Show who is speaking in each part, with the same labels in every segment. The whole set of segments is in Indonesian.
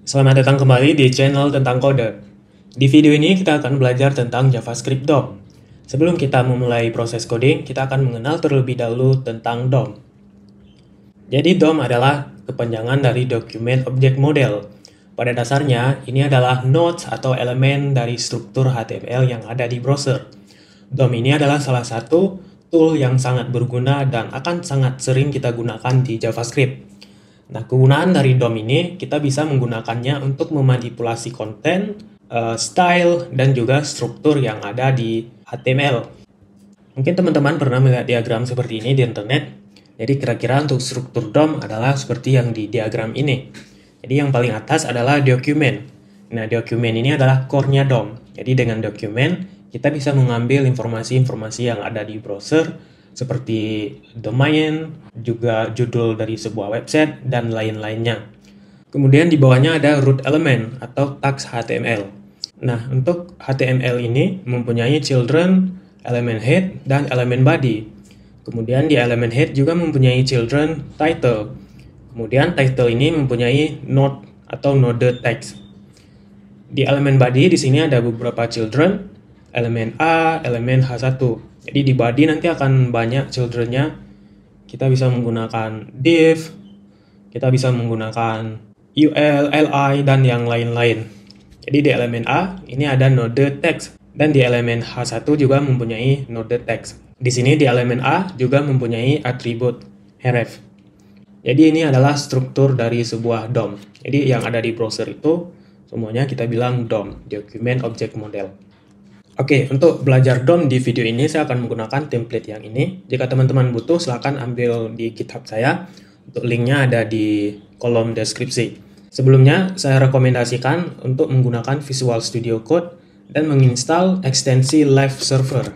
Speaker 1: Selamat datang kembali di channel tentang kode. Di video ini kita akan belajar tentang JavaScript DOM. Sebelum kita memulai proses coding, kita akan mengenal terlebih dahulu tentang DOM. Jadi DOM adalah kepanjangan dari Document Object Model. Pada dasarnya, ini adalah nodes atau elemen dari struktur HTML yang ada di browser. DOM ini adalah salah satu tool yang sangat berguna dan akan sangat sering kita gunakan di JavaScript. Nah, kegunaan dari DOM ini, kita bisa menggunakannya untuk memanipulasi konten, style, dan juga struktur yang ada di HTML. Mungkin teman-teman pernah melihat diagram seperti ini di internet. Jadi kira-kira untuk struktur DOM adalah seperti yang di diagram ini. Jadi yang paling atas adalah document. Nah, document ini adalah core-nya DOM. Jadi dengan document, kita bisa mengambil informasi-informasi yang ada di browser, seperti domain, juga judul dari sebuah website, dan lain-lainnya. Kemudian di bawahnya ada root element atau tags HTML. Nah, untuk HTML ini mempunyai children, elemen head, dan elemen body. Kemudian di elemen head juga mempunyai children, title. Kemudian title ini mempunyai node atau node text. Di elemen body di sini ada beberapa children, elemen A, elemen H1. Jadi di body nanti akan banyak children-nya. Kita bisa menggunakan div, kita bisa menggunakan UL, li, dan yang lain-lain. Jadi di elemen A ini ada node text, dan di elemen H1 juga mempunyai node text. Di sini di elemen A juga mempunyai atribut href. Jadi ini adalah struktur dari sebuah DOM. Jadi yang ada di browser itu semuanya kita bilang DOM, Document Object Model. Oke, untuk belajar DOM di video ini saya akan menggunakan template yang ini. Jika teman-teman butuh, silahkan ambil di GitHub saya. Untuk linknya ada di kolom deskripsi. Sebelumnya, saya rekomendasikan untuk menggunakan Visual Studio Code dan menginstal ekstensi Live Server.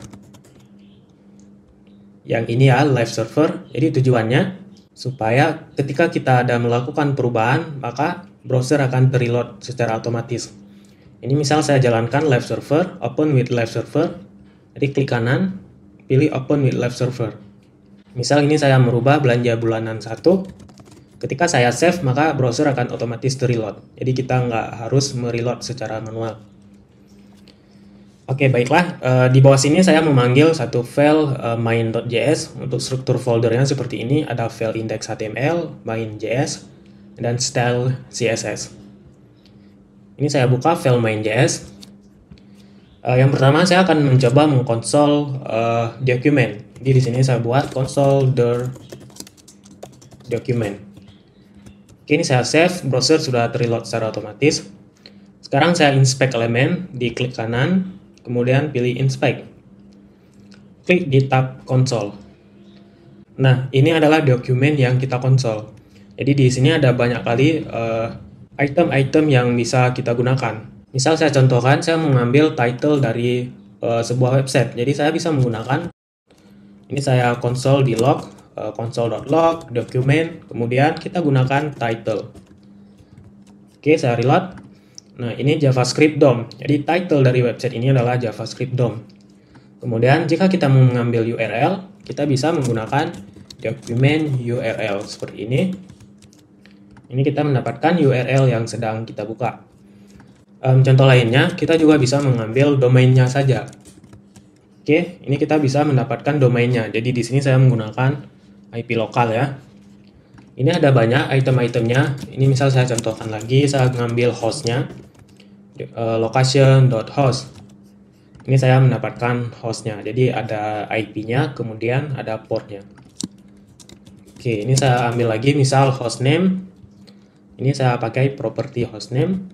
Speaker 1: Yang ini ya, Live Server. Jadi tujuannya supaya ketika kita ada melakukan perubahan, maka browser akan terreload secara otomatis. Ini misal saya jalankan live server, open with live server. Jadi klik kanan, pilih open with live server. Misal ini saya merubah belanja bulanan 1. Ketika saya save, maka browser akan otomatis terreload. Jadi kita nggak harus mereload secara manual. Oke, baiklah. Di bawah sini saya memanggil satu file main.js. Untuk struktur foldernya seperti ini. Ada file index.html, main.js, dan style CSS. Ini saya buka file main.js. Yang pertama saya akan mencoba mengkonsol document. Jadi di sini saya buat console.document. Oke, ini saya save, browser sudah terreload secara otomatis. Sekarang saya inspect elemen, di klik kanan, kemudian pilih inspect. Klik di tab console. Nah, ini adalah dokumen yang kita konsol. Jadi di sini ada banyak kali item-item yang bisa kita gunakan. Misal saya contohkan, saya mengambil title dari sebuah website. Jadi saya bisa menggunakan, ini saya konsol di log, console.log, document, kemudian kita gunakan title. Oke, saya reload. Nah, ini JavaScript DOM. Jadi title dari website ini adalah JavaScript DOM. Kemudian jika kita mau mengambil URL, kita bisa menggunakan document URL seperti ini. Ini kita mendapatkan URL yang sedang kita buka. Contoh lainnya, kita juga bisa mengambil domainnya saja. Oke, ini kita bisa mendapatkan domainnya. Jadi di sini saya menggunakan IP lokal ya. Ini ada banyak item-itemnya. Ini misal saya contohkan lagi, saya mengambil hostnya, location.host. Ini saya mendapatkan hostnya. Jadi ada IP-nya, kemudian ada portnya. Oke, ini saya ambil lagi, misal hostname. Ini saya pakai property hostname.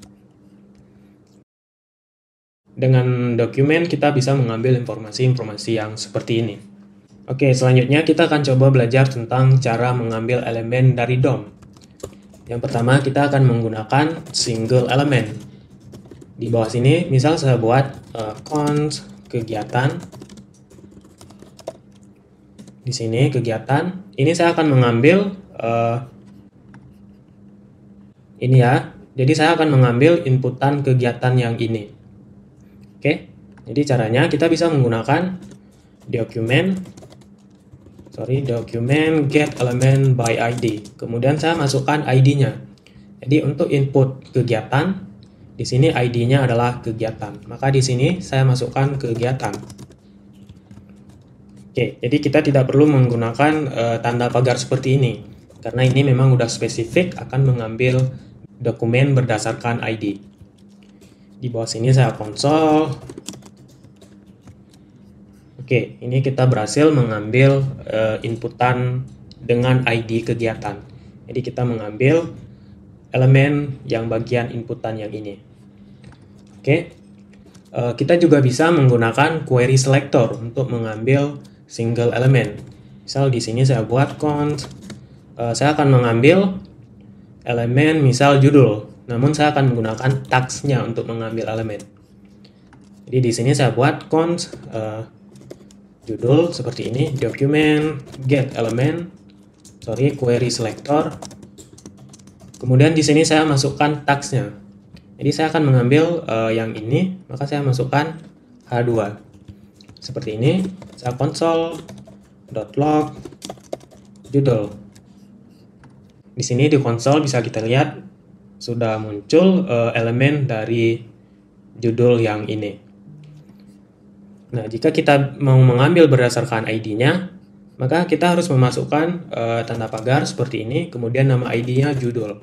Speaker 1: Dengan dokumen kita bisa mengambil informasi-informasi yang seperti ini. Oke, selanjutnya kita akan coba belajar tentang cara mengambil elemen dari DOM. Yang pertama kita akan menggunakan single element. Di bawah sini misal saya buat const kegiatan. Di sini kegiatan. Ini saya akan mengambil ini ya, jadi saya akan mengambil inputan kegiatan yang ini. Oke, jadi caranya kita bisa menggunakan document get element by ID. Kemudian saya masukkan ID-nya. Jadi untuk input kegiatan, di sini ID-nya adalah kegiatan. Maka di sini saya masukkan kegiatan. Oke, jadi kita tidak perlu menggunakan tanda pagar seperti ini, karena ini memang udah spesifik akan mengambil dokumen berdasarkan ID. Di bawah sini saya konsol. Oke, ini kita berhasil mengambil inputan dengan ID kegiatan. Jadi kita mengambil elemen yang bagian inputan yang ini. Oke, kita juga bisa menggunakan query selector untuk mengambil single element. Misal di sini saya buat const, saya akan mengambil elemen misal judul, namun saya akan menggunakan tags-nya untuk mengambil elemen. Jadi di sini saya buat const judul seperti ini, document get element, query selector. Kemudian di sini saya masukkan tags-nya. Jadi saya akan mengambil yang ini, maka saya masukkan H2. Seperti ini, saya console.log judul. Di sini di konsol bisa kita lihat sudah muncul elemen dari judul yang ini. Nah, jika kita mau mengambil berdasarkan ID-nya, maka kita harus memasukkan tanda pagar seperti ini, kemudian nama ID-nya judul.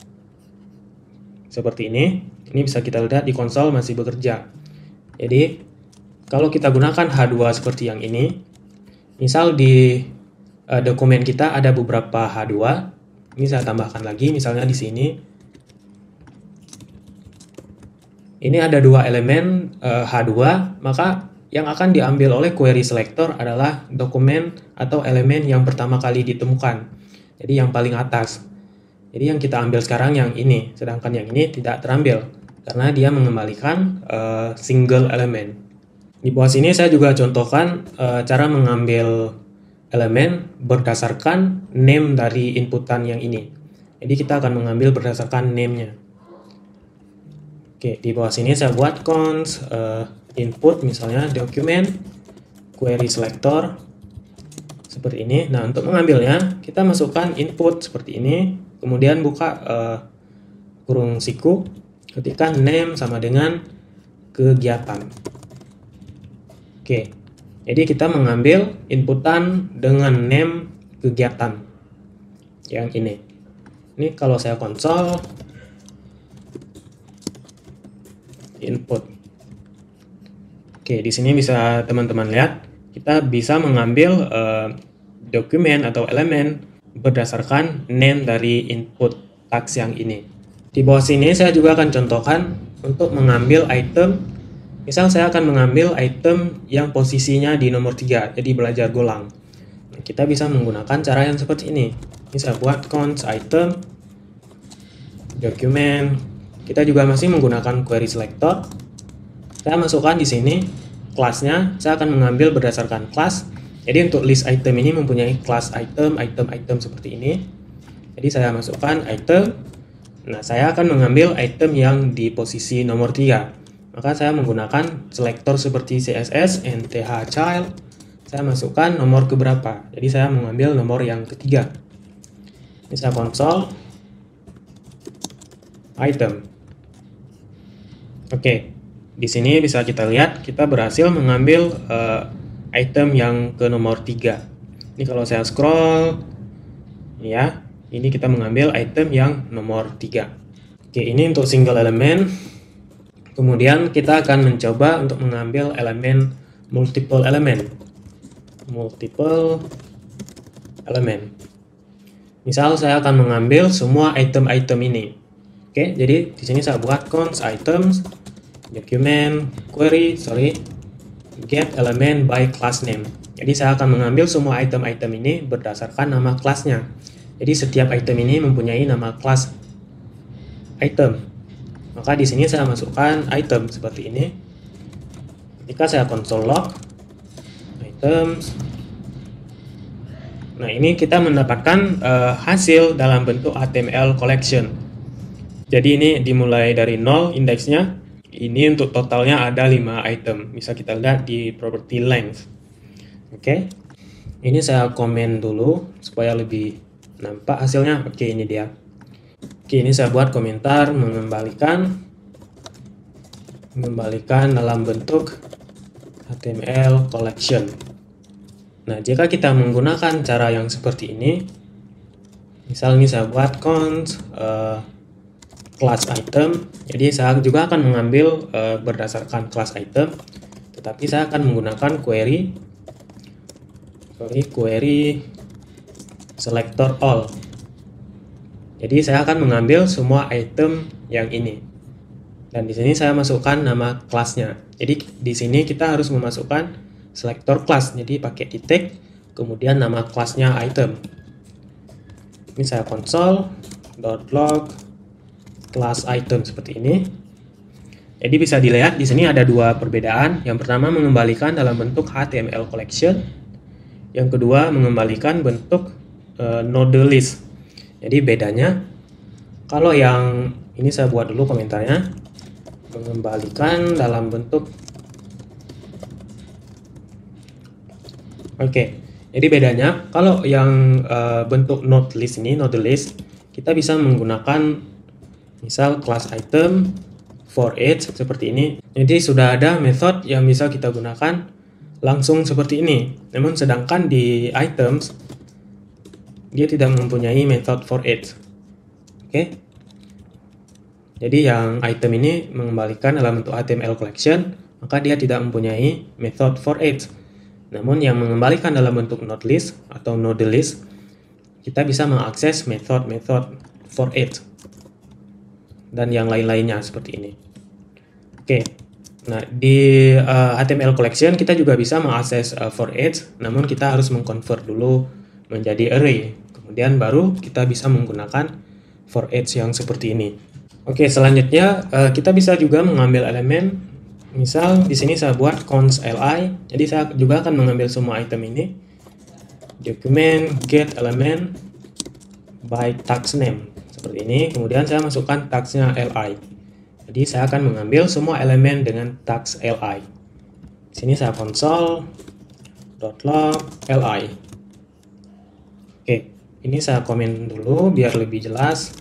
Speaker 1: Seperti ini bisa kita lihat di konsol masih bekerja. Jadi, kalau kita gunakan H2 seperti yang ini, misal di dokumen kita ada beberapa H2, ini saya tambahkan lagi, misalnya di sini. Ini ada dua elemen H2, maka yang akan diambil oleh query selector adalah dokumen atau elemen yang pertama kali ditemukan. Jadi yang paling atas. Jadi yang kita ambil sekarang yang ini, sedangkan yang ini tidak terambil karena dia mengembalikan single element. Di bawah sini saya juga contohkan cara mengambil elemen berdasarkan name dari inputan yang ini. Jadi kita akan mengambil berdasarkan name-nya. Oke, di bawah sini saya buat const input misalnya document query selector seperti ini. Nah, untuk mengambilnya kita masukkan input seperti ini, kemudian buka kurung siku, ketikkan name sama dengan kegiatan. Oke, jadi kita mengambil inputan dengan name kegiatan yang ini. Ini kalau saya konsol input. Oke, di sini bisa teman-teman lihat kita bisa mengambil dokumen atau elemen berdasarkan name dari input tags yang ini. Di bawah sini saya juga akan contohkan untuk mengambil item. Misal saya akan mengambil item yang posisinya di nomor 3, jadi belajar golang. Nah, kita bisa menggunakan cara yang seperti ini. Ini saya buat const item, document. Kita juga masih menggunakan query selector. Saya masukkan di sini kelasnya, saya akan mengambil berdasarkan kelas. Jadi untuk list item ini mempunyai kelas item seperti ini. Jadi saya masukkan item. Nah, saya akan mengambil item yang di posisi nomor 3. Maka saya menggunakan selector seperti CSS, NTH child. Saya masukkan nomor keberapa. Jadi saya mengambil nomor yang ketiga. Ini saya konsol item. Oke, di sini bisa kita lihat kita berhasil mengambil item yang ke nomor 3. Ini kalau saya scroll, ya, ini kita mengambil item yang nomor 3. Oke, ini untuk single element. Kemudian kita akan mencoba untuk mengambil elemen multiple element. Misal saya akan mengambil semua item-item ini. Oke, jadi di sini saya buat const items document query get element by class name. Jadi saya akan mengambil semua item-item ini berdasarkan nama kelasnya. Jadi setiap item ini mempunyai nama kelas item. Maka di sini saya masukkan item seperti ini. Ketika saya console log items, nah ini kita mendapatkan hasil dalam bentuk HTML collection. Jadi ini dimulai dari 0 indeksnya. Ini untuk totalnya ada 5 item. Bisa kita lihat di property length. Oke. Ini saya komen dulu supaya lebih nampak hasilnya. Oke, ini dia. Oke, ini saya buat komentar mengembalikan dalam bentuk HTML collection. Nah, jika kita menggunakan cara yang seperti ini, misal ini saya buat const class item, jadi saya juga akan mengambil berdasarkan class item, tetapi saya akan menggunakan query selector all. Jadi saya akan mengambil semua item yang ini. Dan di sini saya masukkan nama kelasnya. Jadi di sini kita harus memasukkan selector class. Jadi pakai titik, kemudian nama kelasnya item. Ini saya console.log class item seperti ini. Jadi bisa dilihat di sini ada dua perbedaan. Yang pertama mengembalikan dalam bentuk HTML collection. Yang kedua mengembalikan bentuk node list. Jadi bedanya, kalau yang ini saya buat dulu komentarnya, mengembalikan dalam bentuk. Oke, jadi bedanya kalau yang bentuk node list ini, node list, kita bisa menggunakan misal class item for each seperti ini. Jadi sudah ada method yang bisa kita gunakan langsung seperti ini. Namun sedangkan di items dia tidak mempunyai method for each. Oke. Jadi yang item ini mengembalikan dalam bentuk HTML collection, maka dia tidak mempunyai method for each. Namun yang mengembalikan dalam bentuk node list atau node list, kita bisa mengakses method for each dan yang lain-lainnya seperti ini. Oke. Nah, di HTML collection kita juga bisa mengakses for each, namun kita harus mengconvert dulu menjadi array. Kemudian baru kita bisa menggunakan for each yang seperti ini. Oke, selanjutnya kita bisa juga mengambil elemen. Misal di sini saya buat const li. Jadi saya juga akan mengambil semua item ini. Document get element by tags name seperti ini. Kemudian saya masukkan tagsnya li. Jadi saya akan mengambil semua elemen dengan tags li. Di sini saya console.log li. Oke, ini saya komen dulu biar lebih jelas.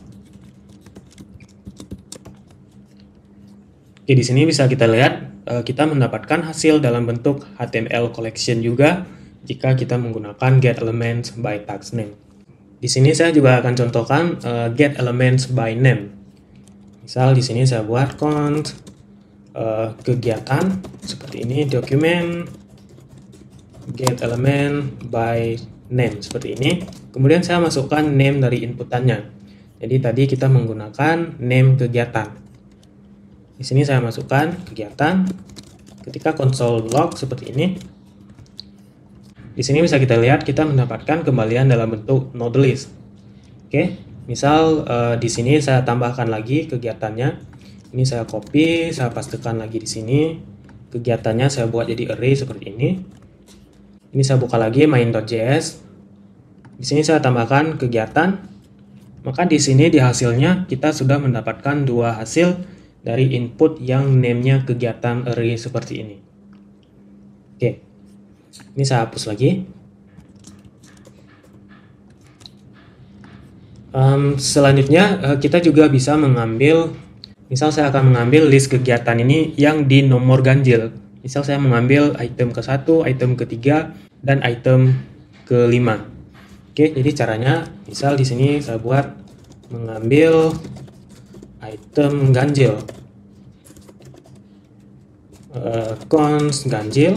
Speaker 1: Oke, di sini bisa kita lihat kita mendapatkan hasil dalam bentuk HTML collection juga jika kita menggunakan get elements by tags name. Di sini saya juga akan contohkan get elements by name. Misal di sini saya buat const kegiatan seperti ini, document get element by name seperti ini. Kemudian saya masukkan name dari inputannya. Jadi tadi kita menggunakan name kegiatan. Di sini saya masukkan kegiatan. Ketika console log seperti ini. Di sini bisa kita lihat kita mendapatkan kembalian dalam bentuk node list. Oke, misal di sini saya tambahkan lagi kegiatannya. Ini saya copy, saya pastekan lagi di sini. Kegiatannya saya buat jadi array seperti ini. Ini saya buka lagi main.js. Di sini saya tambahkan kegiatan. Maka di sini di hasilnya kita sudah mendapatkan dua hasil dari input yang name-nya kegiatan array seperti ini. Oke. Ini saya hapus lagi. Selanjutnya kita juga bisa mengambil, misal saya akan mengambil list kegiatan ini yang di nomor ganjil. Misal saya mengambil item ke-1, item ke-3, dan item ke-5. Oke, jadi caranya misal di sini saya buat mengambil item ganjil. Const ganjil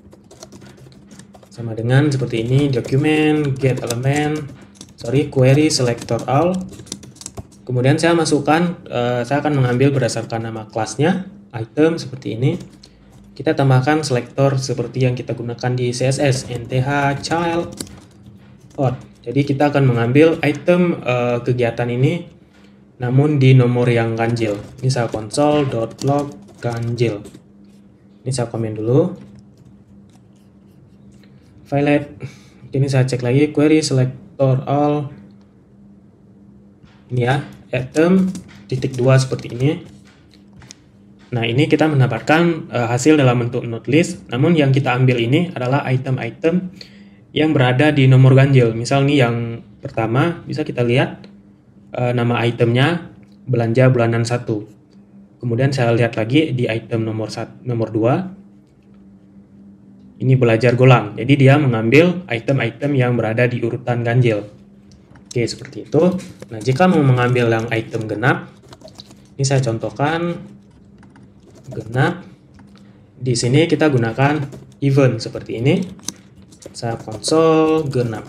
Speaker 1: sama dengan seperti ini, document get element, query selector all. Kemudian saya masukkan, saya akan mengambil berdasarkan nama kelasnya, item seperti ini. Kita tambahkan selektor seperti yang kita gunakan di CSS, nth child out. Jadi kita akan mengambil item kegiatan ini, namun di nomor yang ganjil. Ini saya console.log ganjil. Ini saya komen dulu. Violet. Ini saya cek lagi query selector all. Ini ya, item titik 2 seperti ini. Nah, ini kita mendapatkan hasil dalam bentuk node list. Namun yang kita ambil ini adalah item-item yang berada di nomor ganjil. Misal nih yang pertama bisa kita lihat nama itemnya belanja bulanan 1. Kemudian saya lihat lagi di item nomor 2, ini belajar golang. Jadi dia mengambil item-item yang berada di urutan ganjil. Oke, seperti itu. Nah, jika mau mengambil yang item genap, ini saya contohkan genap. Di sini kita gunakan event seperti ini. Saya konsol genap.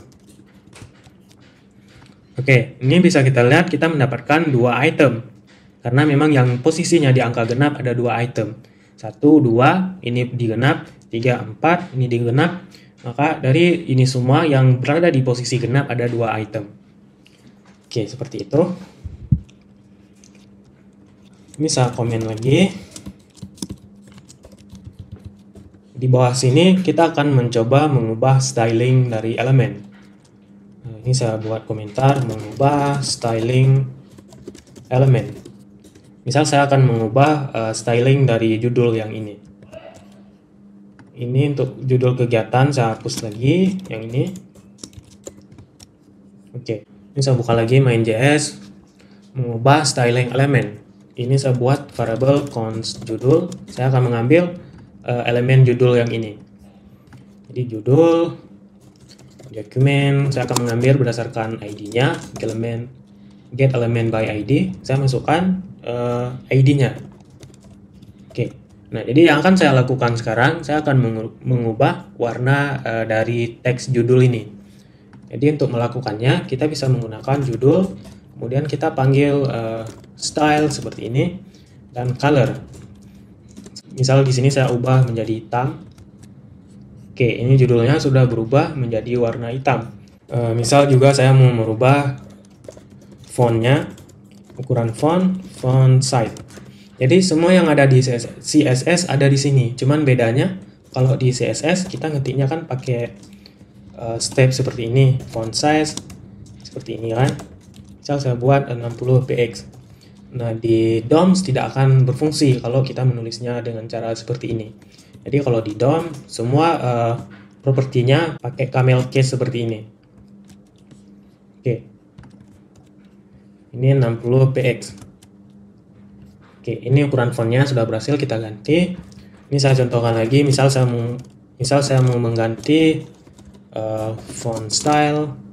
Speaker 1: Oke, ini bisa kita lihat kita mendapatkan 2 item. Karena memang yang posisinya di angka genap ada 2 item. 1, 2, ini digenap. 3, 4, ini digenap. Maka dari ini semua yang berada di posisi genap ada 2 item. Oke, seperti itu. Ini saya komen lagi. Di bawah sini kita akan mencoba mengubah styling dari elemen. Nah, ini saya buat komentar mengubah styling elemen. Misal saya akan mengubah styling dari judul yang ini. Ini untuk judul kegiatan saya hapus lagi yang ini. Oke, ini saya buka lagi main.js mengubah styling elemen. Ini saya buat variable const judul. Saya akan mengambil elemen judul yang ini. Jadi judul dokumen saya akan mengambil berdasarkan ID-nya, get element by ID. Saya masukkan ID-nya. Oke. Nah, jadi yang akan saya lakukan sekarang, saya akan mengubah warna dari teks judul ini. Jadi untuk melakukannya, kita bisa menggunakan judul, kemudian kita panggil style seperti ini dan color. Misal di sini saya ubah menjadi hitam. Oke, ini judulnya sudah berubah menjadi warna hitam. Misal juga saya mau merubah fontnya, ukuran font size. Jadi semua yang ada di CSS ada di sini. Cuman bedanya kalau di CSS kita ngetiknya kan pakai step seperti ini, font size seperti ini kan. Misal saya buat 60 px. Nah, di DOM tidak akan berfungsi kalau kita menulisnya dengan cara seperti ini. Jadi kalau di DOM, semua propertinya pakai camel case seperti ini. Oke. Ini 60 px. Oke, ini ukuran fontnya sudah berhasil kita ganti. Ini saya contohkan lagi, misal saya mau mengganti font style.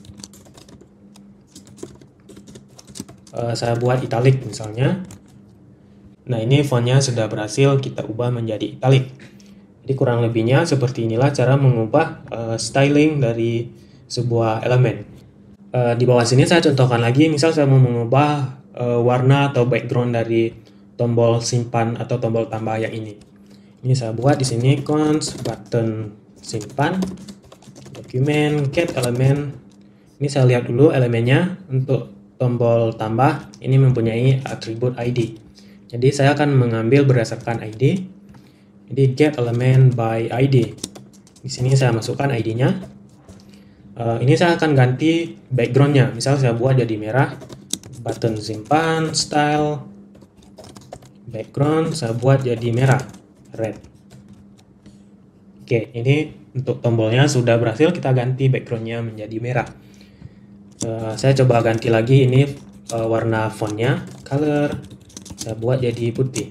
Speaker 1: Saya buat italic misalnya. Nah, ini fontnya sudah berhasil kita ubah menjadi italic. Jadi kurang lebihnya seperti inilah cara mengubah styling dari sebuah elemen. Di bawah sini saya contohkan lagi, misal saya mau mengubah warna atau background dari tombol simpan atau tombol tambah yang ini. Ini saya buat di sini const button simpan dokumen get element. Ini saya lihat dulu elemennya. Untuk tombol tambah ini mempunyai atribut ID. Jadi saya akan mengambil berdasarkan ID. Jadi get element by ID. Di sini saya masukkan ID-nya. Ini saya akan ganti background-nya. Misal saya buat jadi merah. Button simpan style background saya buat jadi merah, red. Oke, ini untuk tombolnya sudah berhasil kita ganti background-nya menjadi merah. Saya coba ganti lagi ini warna fontnya, color, saya buat jadi putih.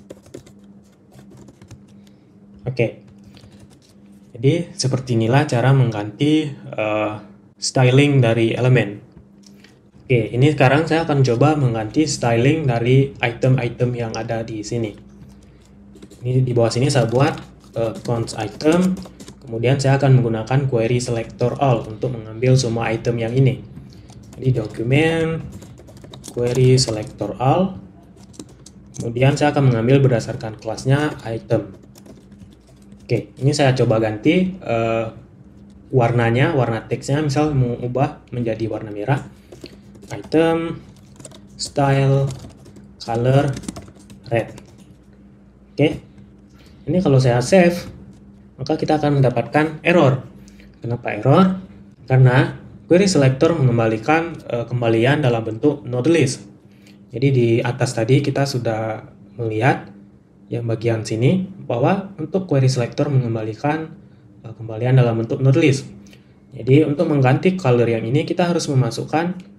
Speaker 1: Oke, jadi seperti inilah cara mengganti styling dari elemen. Oke, ini sekarang saya akan coba mengganti styling dari item-item yang ada di sini. Ini di bawah sini saya buat const item, kemudian saya akan menggunakan query selector all untuk mengambil semua item yang ini. Jadi dokumen query selector all, kemudian saya akan mengambil berdasarkan kelasnya item. Oke, ini saya coba ganti warnanya, warna teksnya, misal mau ubah menjadi warna merah, item, style, color, red. Oke, ini kalau saya save, maka kita akan mendapatkan error. Kenapa error? Karena query selector mengembalikan kembalian dalam bentuk node list. Jadi di atas tadi kita sudah melihat yang bagian sini bahwa untuk query selector mengembalikan kembalian dalam bentuk node list. Jadi untuk mengganti color yang ini kita harus memasukkan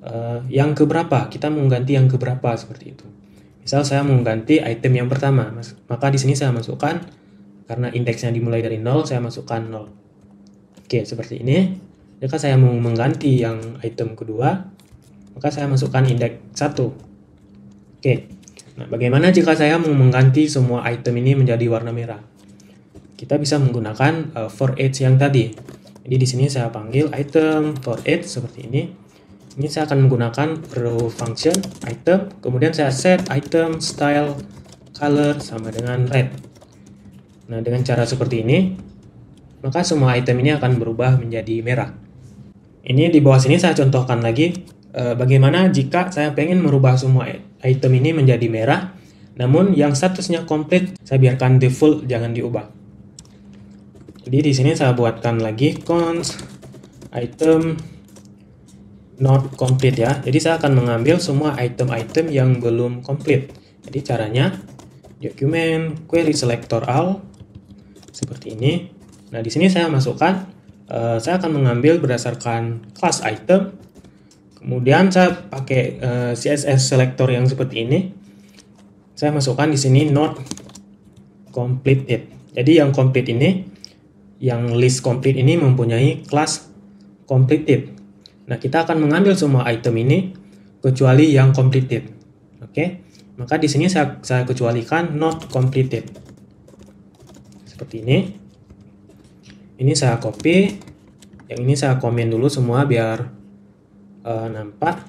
Speaker 1: yang keberapa, kita mau ganti yang keberapa seperti itu. Misal saya mau ganti item yang pertama, maka di sini saya masukkan, karena indeksnya dimulai dari 0, saya masukkan 0. Oke, seperti ini. Jika saya mau mengganti yang item kedua, maka saya masukkan indeks 1. Oke, nah bagaimana jika saya mau mengganti semua item ini menjadi warna merah? Kita bisa menggunakan for each yang tadi. Jadi di sini saya panggil item for each seperti ini. Ini saya akan menggunakan row function item, kemudian saya set item style color sama dengan red. Nah, dengan cara seperti ini, maka semua item ini akan berubah menjadi merah. Ini di bawah sini saya contohkan lagi bagaimana jika saya pengen merubah semua item ini menjadi merah, namun yang statusnya komplit saya biarkan default, jangan diubah. Jadi di sini saya buatkan lagi const item not complete ya. Jadi saya akan mengambil semua item-item yang belum komplit. Jadi caranya document query selector all seperti ini. Nah, di sini saya masukkan, saya akan mengambil berdasarkan class item. Kemudian saya pakai CSS selector yang seperti ini. Saya masukkan di sini not completed. Jadi yang complete ini, yang list complete ini mempunyai class completed. Nah, kita akan mengambil semua item ini kecuali yang completed. Oke, maka di sini saya kecualikan not completed. Seperti ini. Ini saya copy, yang ini saya komen dulu semua biar nampak.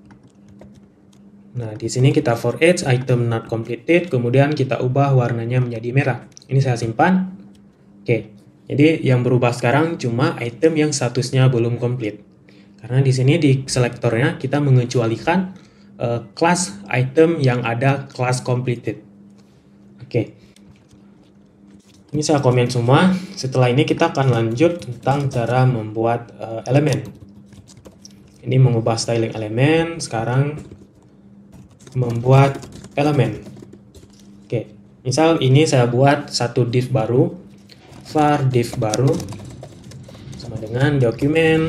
Speaker 1: Nah, di sini kita for each item not completed, kemudian kita ubah warnanya menjadi merah. Ini saya simpan. Oke, jadi yang berubah sekarang cuma item yang statusnya belum komplit. Karena di sini di selektornya kita mengecualikan kelas item yang ada kelas completed. Oke. Ini saya komen semua. Setelah ini kita akan lanjut tentang cara membuat elemen. Ini mengubah styling elemen, sekarang membuat elemen. Oke, misal ini saya buat satu div baru, var div baru, sama dengan document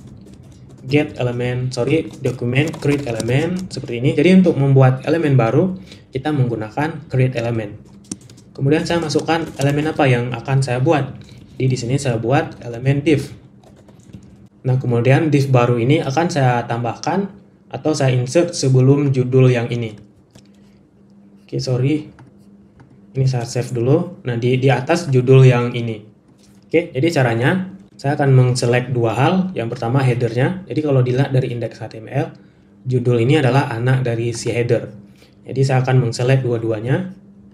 Speaker 1: document create element seperti ini. Jadi untuk membuat elemen baru, kita menggunakan create element. Kemudian saya masukkan elemen apa yang akan saya buat. Jadi di sini saya buat elemen div. Nah, kemudian div baru ini akan saya tambahkan atau saya insert sebelum judul yang ini. Oke, sorry. Ini saya save dulu. Nah, di atas judul yang ini. Oke, jadi caranya saya akan mengselect dua hal. Yang pertama headernya. Jadi kalau dilihat dari indeks HTML, judul ini adalah anak dari si header. Jadi saya akan mengselect dua-duanya.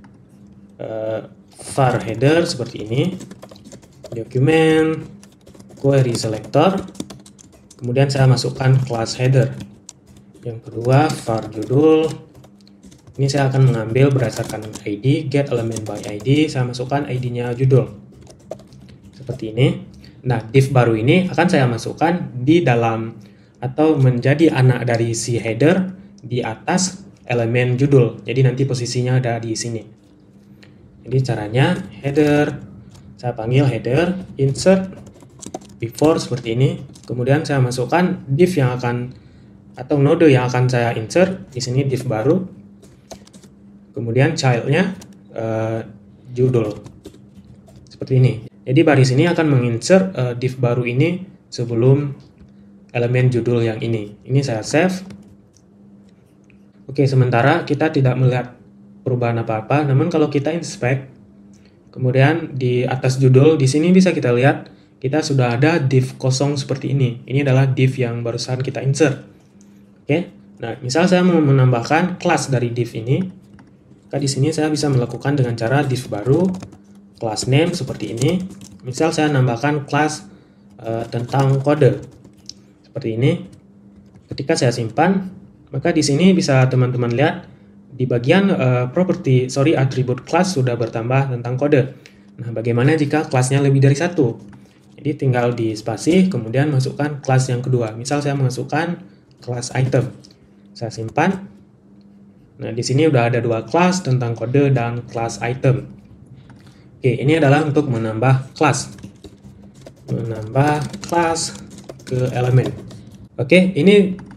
Speaker 1: Var header seperti ini. Document query selector. Kemudian saya masukkan class header. Yang kedua var judul. Ini saya akan mengambil berdasarkan ID, get element by ID. Saya masukkan ID-nya judul. Seperti ini. Nah, div baru ini akan saya masukkan di dalam atau menjadi anak dari si header di atas elemen judul. Jadi nanti posisinya ada di sini. Jadi caranya header, saya panggil header, insert, before seperti ini. Kemudian saya masukkan div yang akan atau node yang akan saya insert. Di sini div baru. Kemudian child-nya judul. Seperti ini. Jadi baris ini akan menginsert div baru ini sebelum elemen judul yang ini. Ini saya save. Oke, sementara kita tidak melihat perubahan apa-apa. Namun kalau kita inspect, kemudian di atas judul, di sini bisa kita lihat kita sudah ada div kosong seperti ini. Ini adalah div yang barusan kita insert. Oke, nah misal saya mau menambahkan kelas dari div ini, maka di sini saya bisa melakukan dengan cara div baru, class name seperti ini. Misal saya nambahkan kelas tentang kode seperti ini. Ketika saya simpan, maka di sini bisa teman-teman lihat di bagian atribut kelas sudah bertambah tentang kode. Nah, bagaimana jika kelasnya lebih dari satu? Jadi tinggal di spasi, kemudian masukkan kelas yang kedua. Misal saya masukkan kelas item. Saya simpan. Nah, di sini udah ada dua kelas tentang kode dan kelas item. Oke, ini adalah untuk menambah kelas. Menambah kelas ke elemen. Oke, ini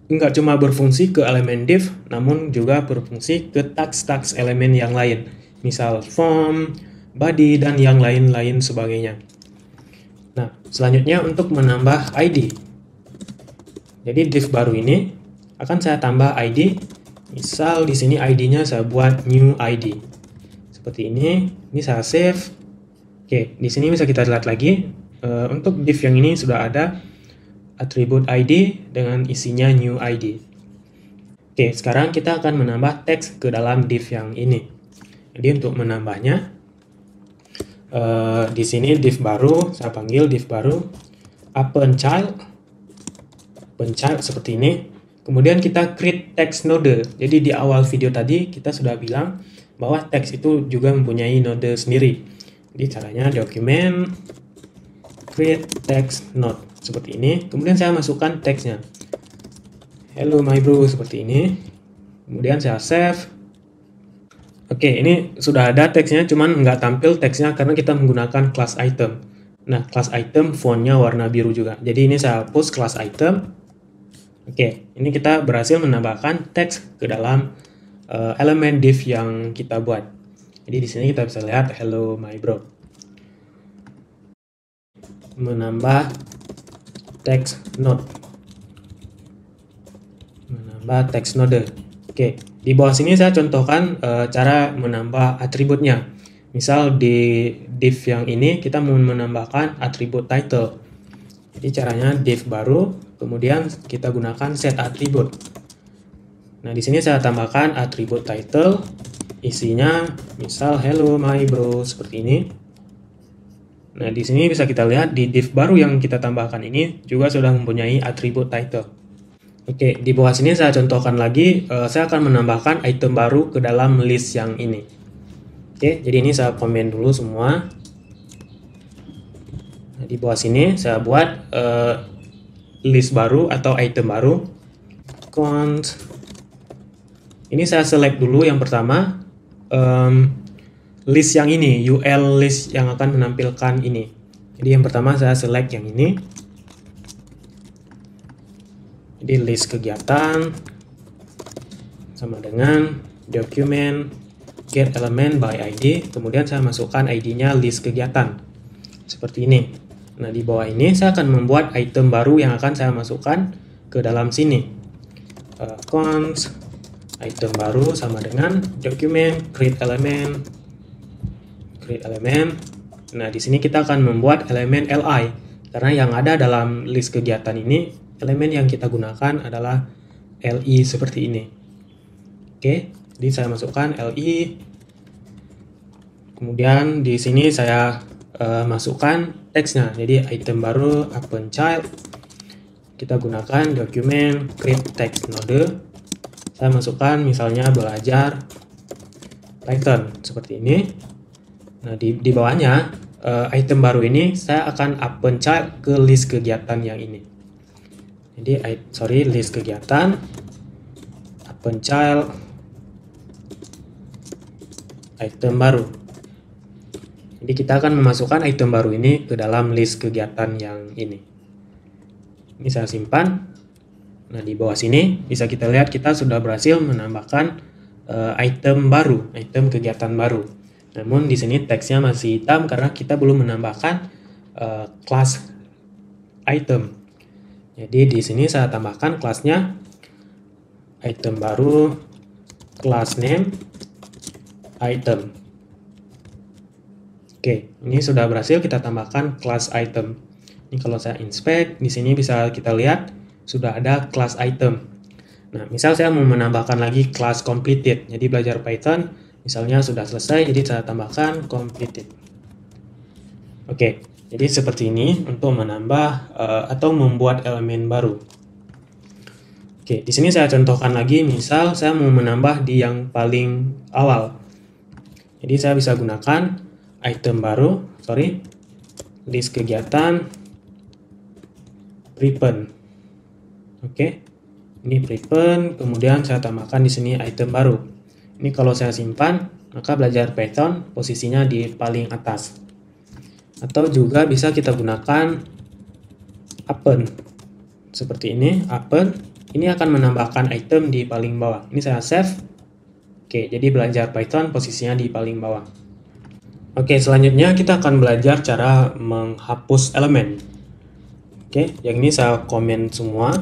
Speaker 1: nggak cuma berfungsi ke elemen div, namun juga berfungsi ke tags-tags elemen yang lain, misal form, body, dan yang lain-lain sebagainya. Nah, selanjutnya untuk menambah ID. Jadi div baru ini akan saya tambah ID. Misal di sini ID-nya saya buat new ID. Seperti ini. Ini saya save. Oke, di sini bisa kita lihat lagi. Untuk div yang ini sudah ada atribut ID dengan isinya new ID. Oke, sekarang kita akan menambah teks ke dalam div yang ini. Jadi untuk menambahnya, di sini div baru, saya panggil div baru append child seperti ini. Kemudian kita create text node. Jadi di awal video tadi kita sudah bilang bahwa teks itu juga mempunyai node sendiri. Jadi caranya dokumen create text node seperti ini. Kemudian saya masukkan teksnya. Hello my bro, seperti ini. Kemudian saya save. Oke, ini sudah ada teksnya, cuman nggak tampil teksnya karena kita menggunakan class item. Nah, class item fontnya warna biru juga. Jadi ini saya hapus class item. Oke, ini kita berhasil menambahkan teks ke dalam elemen div yang kita buat. Jadi di sini kita bisa lihat hello my bro. Menambah text node. Menambah text node. Oke, di bawah sini saya contohkan cara menambah atributnya. Misal di div yang ini kita mau menambahkan atribut title. Jadi caranya div baru, kemudian kita gunakan set atribut. Nah, di sini saya tambahkan atribut title, isinya misal hello my bro seperti ini. Nah, di sini bisa kita lihat di div baru yang kita tambahkan ini juga sudah mempunyai atribut title. Oke, di bawah sini saya contohkan lagi, saya akan menambahkan item baru ke dalam list yang ini. Oke, jadi ini saya komen dulu semua. Nah, di bawah sini saya buat list baru atau item baru. Count. Ini saya select dulu yang pertama. List yang ini, UL list yang akan menampilkan ini. Jadi yang pertama saya select yang ini. Jadi list kegiatan sama dengan document get element by ID, kemudian saya masukkan ID-nya list kegiatan seperti ini. Nah, di bawah ini saya akan membuat item baru yang akan saya masukkan ke dalam sini. Const item baru sama dengan document create element. Nah, di sini kita akan membuat elemen li karena yang ada dalam list kegiatan ini elemen yang kita gunakan adalah li seperti ini. Oke, jadi saya masukkan li. Kemudian di sini saya masukkan teksnya. Jadi item baru append child. Kita gunakan dokumen create text node. Saya masukkan misalnya belajar Python seperti ini. Nah, di bawahnya item baru ini saya akan append child ke list kegiatan yang ini. Jadi list kegiatan append child item baru. Jadi kita akan memasukkan item baru ini ke dalam list kegiatan yang ini. Ini saya simpan. Nah, di bawah sini bisa kita lihat kita sudah berhasil menambahkan item baru, item kegiatan baru. Namun di sini teksnya masih hitam karena kita belum menambahkan class item. Jadi di sini saya tambahkan kelasnya item baru class name item. Oke, ini sudah berhasil kita tambahkan class item. Ini kalau saya inspect, di sini bisa kita lihat sudah ada class item. Nah, misal saya mau menambahkan lagi class completed. Jadi belajar Python misalnya sudah selesai, jadi saya tambahkan completed. Oke, jadi seperti ini untuk menambah atau membuat elemen baru. Oke, di sini saya contohkan lagi, misal saya mau menambah di yang paling awal. Jadi saya bisa gunakan item baru, list kegiatan prepend. Oke, ini prepend, kemudian saya tambahkan di sini item baru. Ini kalau saya simpan, maka belajar Python posisinya di paling atas. Atau juga bisa kita gunakan append seperti ini, append. ini akan menambahkan item di paling bawah. Ini saya save. Oke, jadi belajar Python posisinya di paling bawah. Oke, selanjutnya kita akan belajar cara menghapus elemen. Oke, yang ini saya komen semua.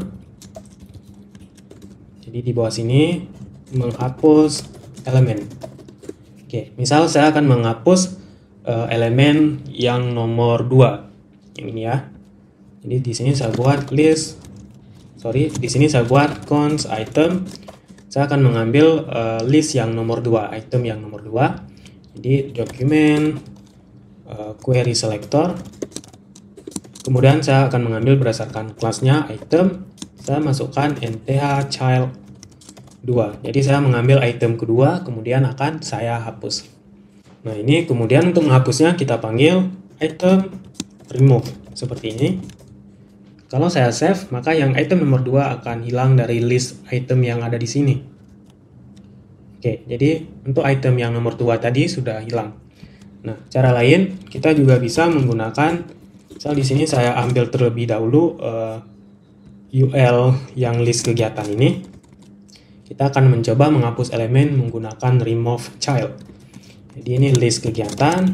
Speaker 1: Jadi di bawah sini menghapus elemen. Oke, misal saya akan menghapus elemen yang nomor 2. Yang ini ya. Jadi di sini saya buat di sini saya buat cons item. Saya akan mengambil list yang nomor 2, item yang nomor 2. Jadi dokumen query selector. Kemudian saya akan mengambil berdasarkan kelasnya item. Saya masukkan nth child 2. Jadi saya mengambil item kedua, kemudian akan saya hapus. Nah ini kemudian untuk menghapusnya kita panggil item remove seperti ini. Kalau saya save, maka yang item nomor 2 akan hilang dari list item yang ada di sini. Oke, jadi untuk item yang nomor 2 tadi sudah hilang. Nah, cara lain kita juga bisa menggunakan, misal di sini saya ambil terlebih dahulu UL yang list kegiatan ini. Kita akan mencoba menghapus elemen menggunakan remove child. Jadi ini list kegiatan.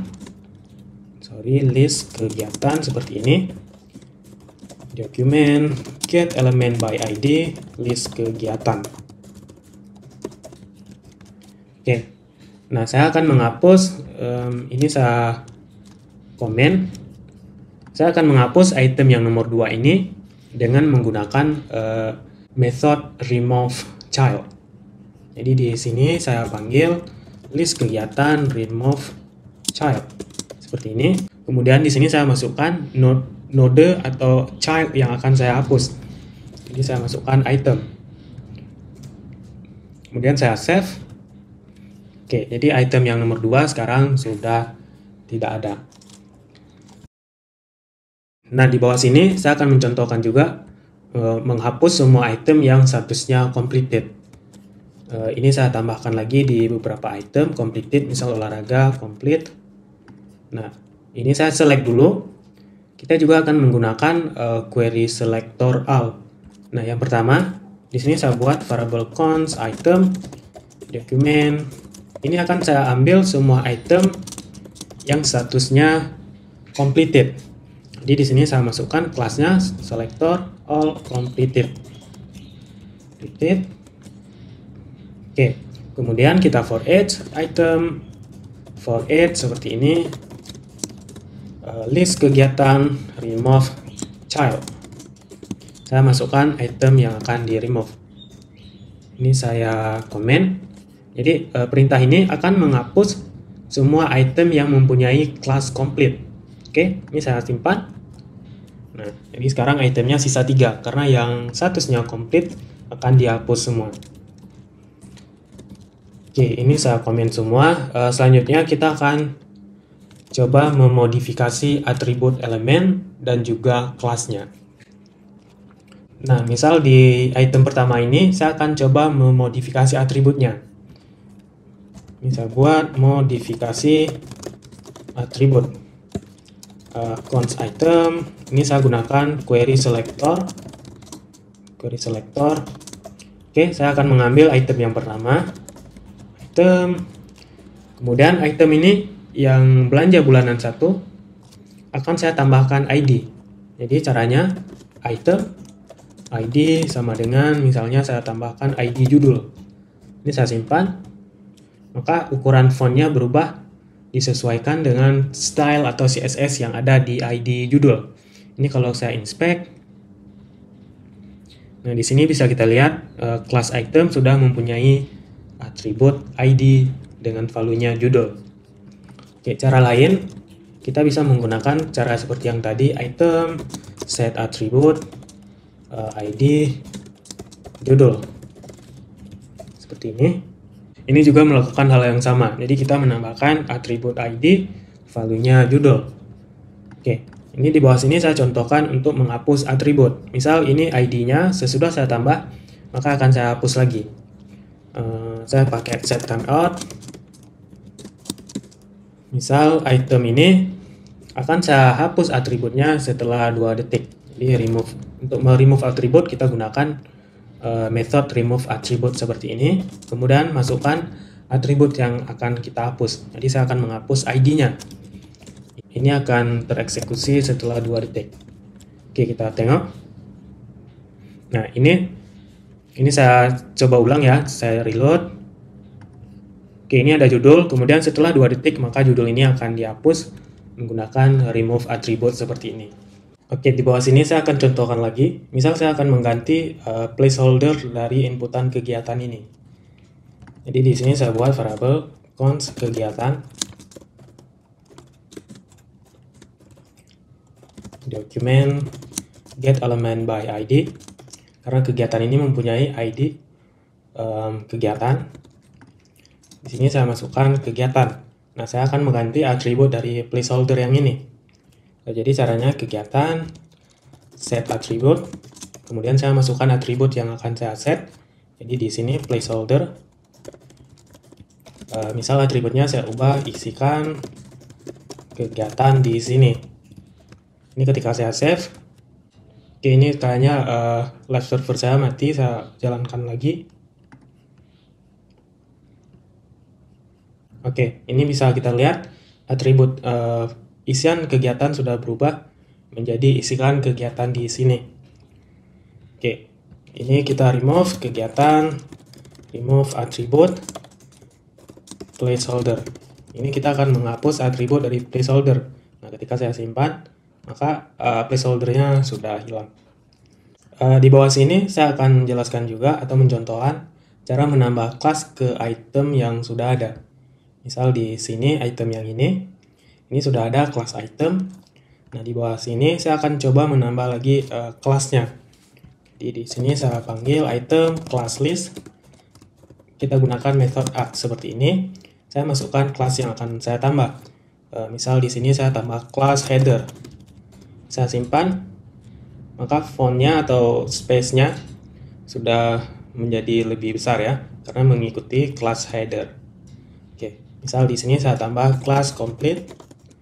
Speaker 1: List kegiatan seperti ini. Dokumen get element by ID list kegiatan. Oke, nah saya akan menghapus, ini saya komen, saya akan menghapus item yang nomor 2 ini dengan menggunakan method remove child. Jadi di sini saya panggil list kegiatan remove child, seperti ini. Kemudian di sini saya masukkan node atau child yang akan saya hapus. Jadi saya masukkan item. Kemudian saya save. Oke, jadi item yang nomor 2 sekarang sudah tidak ada. Nah, di bawah sini saya akan mencontohkan juga menghapus semua item yang statusnya completed. Ini saya tambahkan lagi di beberapa item completed, misal olahraga complete. Nah, ini saya select dulu. Kita juga akan menggunakan query selector all. Nah, yang pertama di sini saya buat variable cons item dokumen. Ini akan saya ambil semua item yang statusnya completed. Jadi di sini saya masukkan kelasnya selector all completed. Oke, kemudian kita for each item for each seperti ini. List kegiatan remove child. Saya masukkan item yang akan di remove. Ini saya komen. Jadi perintah ini akan menghapus semua item yang mempunyai kelas complete. Oke, ini saya simpan. Nah, jadi sekarang itemnya sisa 3 karena yang statusnya complete akan dihapus semua. Oke, ini saya komen semua. Selanjutnya kita akan coba memodifikasi atribut elemen dan juga kelasnya. Nah, misal di item pertama ini saya akan coba memodifikasi atributnya. Ini saya buat modifikasi atribut cons item. Ini saya gunakan query selector. Oke, saya akan mengambil item yang pertama. Kemudian item ini yang belanja bulanan 1 akan saya tambahkan ID. Jadi caranya item ID sama dengan misalnya saya tambahkan ID judul. Ini saya simpan. Maka ukuran fontnya berubah disesuaikan dengan style atau CSS yang ada di ID judul. Ini kalau saya inspect. Nah, di sini bisa kita lihat kelas item sudah mempunyai atribut ID dengan value-nya judul. Oke, cara lain kita bisa menggunakan cara seperti yang tadi, item set attribute ID judul. Seperti ini. Ini juga melakukan hal yang sama. Jadi kita menambahkan atribut ID, value-nya judul. Oke, ini di bawah sini saya contohkan untuk menghapus atribut. Misal ini ID-nya, sesudah saya tambah, maka akan saya hapus lagi. Saya pakai set timeout. Misal item ini akan saya hapus atributnya setelah 2 detik. Jadi remove. Untuk meremove atribut kita gunakan method remove attribute seperti ini, kemudian masukkan atribut yang akan kita hapus. Jadi saya akan menghapus ID-nya. Ini akan tereksekusi setelah 2 detik. Oke, kita tengok. Nah, ini saya coba ulang ya, saya reload. Oke, ini ada judul, kemudian setelah 2 detik maka judul ini akan dihapus menggunakan remove attribute seperti ini. Oke, di bawah sini saya akan contohkan lagi. Misal saya akan mengganti placeholder dari inputan kegiatan ini. Jadi di sini saya buat variabel const kegiatan document get element by ID, karena kegiatan ini mempunyai ID kegiatan. Di sini saya masukkan kegiatan. Nah, saya akan mengganti atribut dari placeholder yang ini. Nah, jadi caranya kegiatan set atribut, kemudian saya masukkan atribut yang akan saya set. Jadi di sini placeholder, misal atributnya saya ubah isikan kegiatan di sini. Ini ketika saya save. Oke, ini kayaknya live server saya mati, saya jalankan lagi. Oke, ini bisa kita lihat atribut isian kegiatan sudah berubah menjadi isikan kegiatan di sini. Oke, ini kita remove kegiatan, remove atribut, placeholder. Ini kita akan menghapus atribut dari placeholder. Nah, ketika saya simpan, maka placeholdernya sudah hilang. Di bawah sini saya akan menjelaskan juga atau mencontohkan cara menambah kelas ke item yang sudah ada. Misal di sini item yang ini sudah ada kelas item. Nah, di bawah sini saya akan coba menambah lagi kelasnya. Jadi di sini saya panggil item class list. Kita gunakan method add seperti ini. Saya masukkan kelas yang akan saya tambah. Misal di sini saya tambah kelas header. Saya simpan, maka fontnya atau space-nya sudah menjadi lebih besar ya, karena mengikuti kelas header. Oke, misal di sini saya tambah kelas complete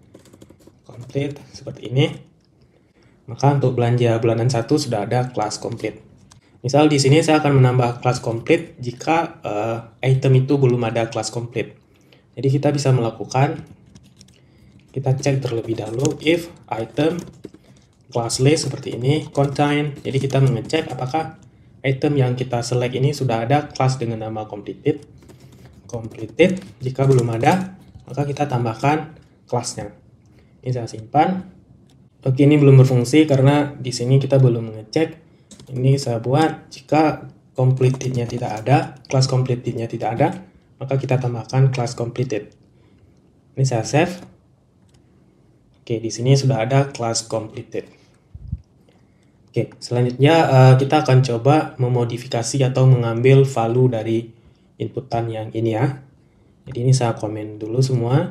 Speaker 1: seperti ini. Maka untuk belanja bulanan 1 sudah ada kelas complete. Misal di sini saya akan menambah kelas complete jika item itu belum ada kelas complete. Jadi kita bisa melakukan, kita cek terlebih dahulu if item class list seperti ini contain. Jadi kita mengecek apakah item yang kita select ini sudah ada kelas dengan nama completed. Jika belum ada, maka kita tambahkan kelasnya. Ini saya simpan. Oke, ini belum berfungsi karena di sini kita belum mengecek. Ini saya buat jika completed-nya tidak ada, kelas completed-nya tidak ada, maka kita tambahkan kelas completed. Ini saya save. Oke, di sini sudah ada kelas completed. Oke, selanjutnya kita akan coba memodifikasi atau mengambil value dari inputan yang ini ya. Jadi ini saya komen dulu semua.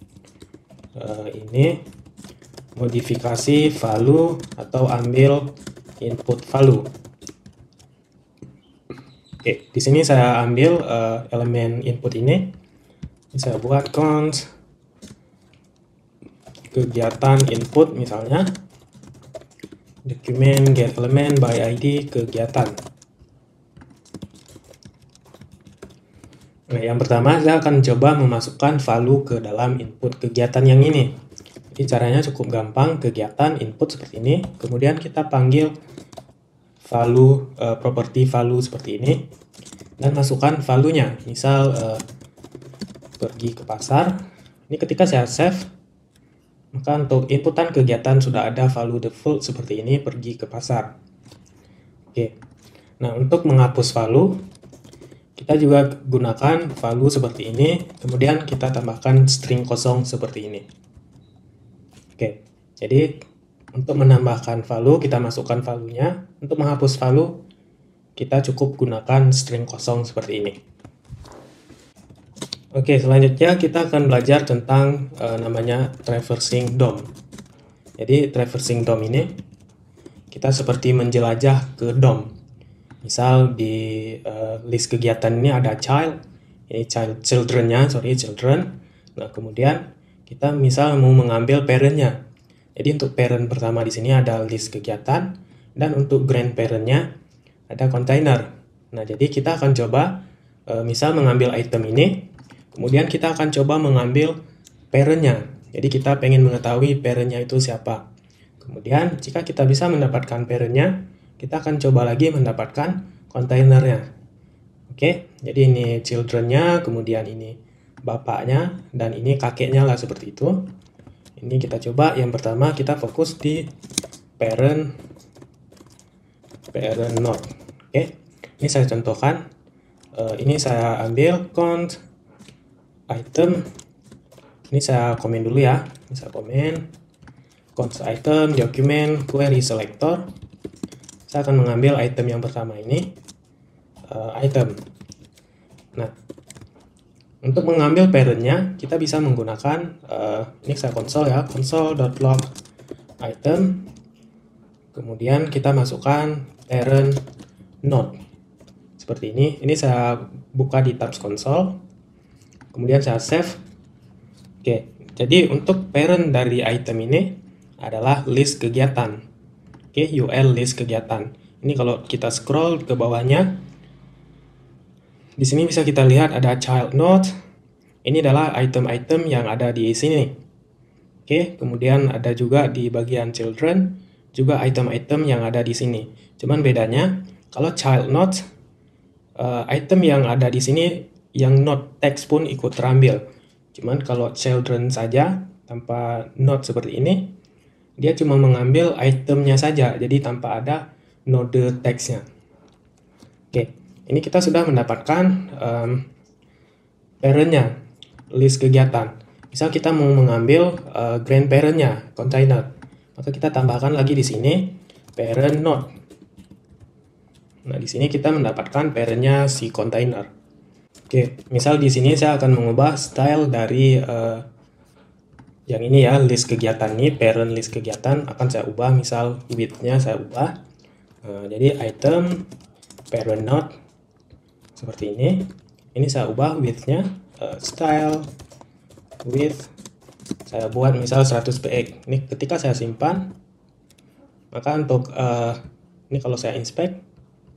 Speaker 1: Ini modifikasi value atau ambil input value. Oke, di sini saya ambil elemen input ini. Saya buat const kegiatan input misalnya. Document get element by ID kegiatan. Nah, yang pertama saya akan coba memasukkan value ke dalam input kegiatan yang ini. Jadi caranya cukup gampang, kegiatan input seperti ini, kemudian kita panggil value, property value seperti ini, dan masukkan value-nya. Misal pergi ke pasar. Ini ketika saya save, maka untuk inputan kegiatan sudah ada value default seperti ini, pergi ke pasar. Oke. Nah, untuk menghapus value, kita juga gunakan value seperti ini, kemudian kita tambahkan string kosong seperti ini. Oke, jadi untuk menambahkan value, kita masukkan value-nya. Untuk menghapus value, kita cukup gunakan string kosong seperti ini. Oke, selanjutnya kita akan belajar tentang namanya traversing DOM. Jadi traversing DOM ini, kita seperti menjelajah ke DOM. Misal di list kegiatan ini ada child, ini children-nya. Nah, kemudian kita misal mau mengambil parent-nya. Jadi untuk parent pertama di sini ada list kegiatan, dan untuk grandparent-nya ada container. Nah, jadi kita akan coba misal mengambil item ini, kemudian kita akan coba mengambil parent-nya. Jadi kita pengen mengetahui parent-nya itu siapa. Kemudian jika kita bisa mendapatkan parent-nya, kita akan coba lagi mendapatkan kontainernya. Oke, jadi ini children-nya, kemudian ini bapaknya, dan ini kakeknya lah seperti itu. Ini kita coba, yang pertama kita fokus di parent node. Oke, ini saya contohkan. Ini saya ambil count item. Ini saya komen dulu ya. Ini saya komen count item, document, query selector. Saya akan mengambil item yang pertama ini, item. Nah, untuk mengambil parent-nya, kita bisa menggunakan, ini saya console ya, console.log item. Kemudian kita masukkan parent node. Seperti ini saya buka di tabs console. Kemudian saya save. Oke, jadi untuk parent dari item ini adalah list kegiatan. Oke, UL list kegiatan. Ini kalau kita scroll ke bawahnya, di sini bisa kita lihat ada child node. Ini adalah item-item yang ada di sini. Oke, kemudian ada juga di bagian children, juga item-item yang ada di sini. Cuman bedanya, kalau child node, item yang ada di sini, yang node text pun ikut terambil. Cuman kalau children saja, tanpa node seperti ini, dia cuma mengambil itemnya saja, jadi tanpa ada node text-nya. Oke, ini kita sudah mendapatkan parent-nya, list kegiatan. Misal kita mau mengambil grandparent-nya, container, maka kita tambahkan lagi di sini parent node. Nah, di sini kita mendapatkan parent-nya si container. Oke, misal di sini saya akan mengubah style dari yang ini ya, list kegiatan ini, parent list kegiatan akan saya ubah, misal width-nya saya ubah. Jadi item parent node seperti ini. Ini saya ubah width-nya, style width saya buat misal 100 px. Ini ketika saya simpan, maka untuk ini kalau saya inspect,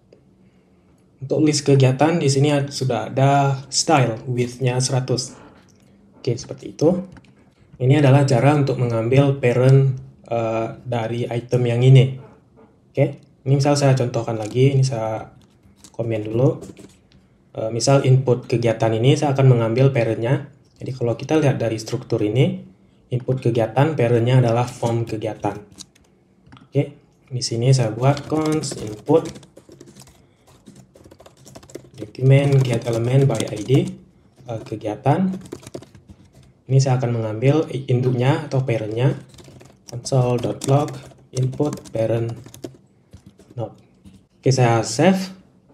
Speaker 1: untuk list kegiatan di sini sudah ada style width-nya 100. Oke, seperti itu. Ini adalah cara untuk mengambil parent dari item yang ini. Oke, ini misal saya contohkan lagi, ini saya komen dulu. Misal input kegiatan ini saya akan mengambil parent-nya. Jadi kalau kita lihat dari struktur ini, input kegiatan parent-nya adalah form kegiatan. Oke, di sini saya buat const input document get element by id kegiatan. Ini saya akan mengambil induknya atau parent-nya, console.log input parent node. Oke, saya save.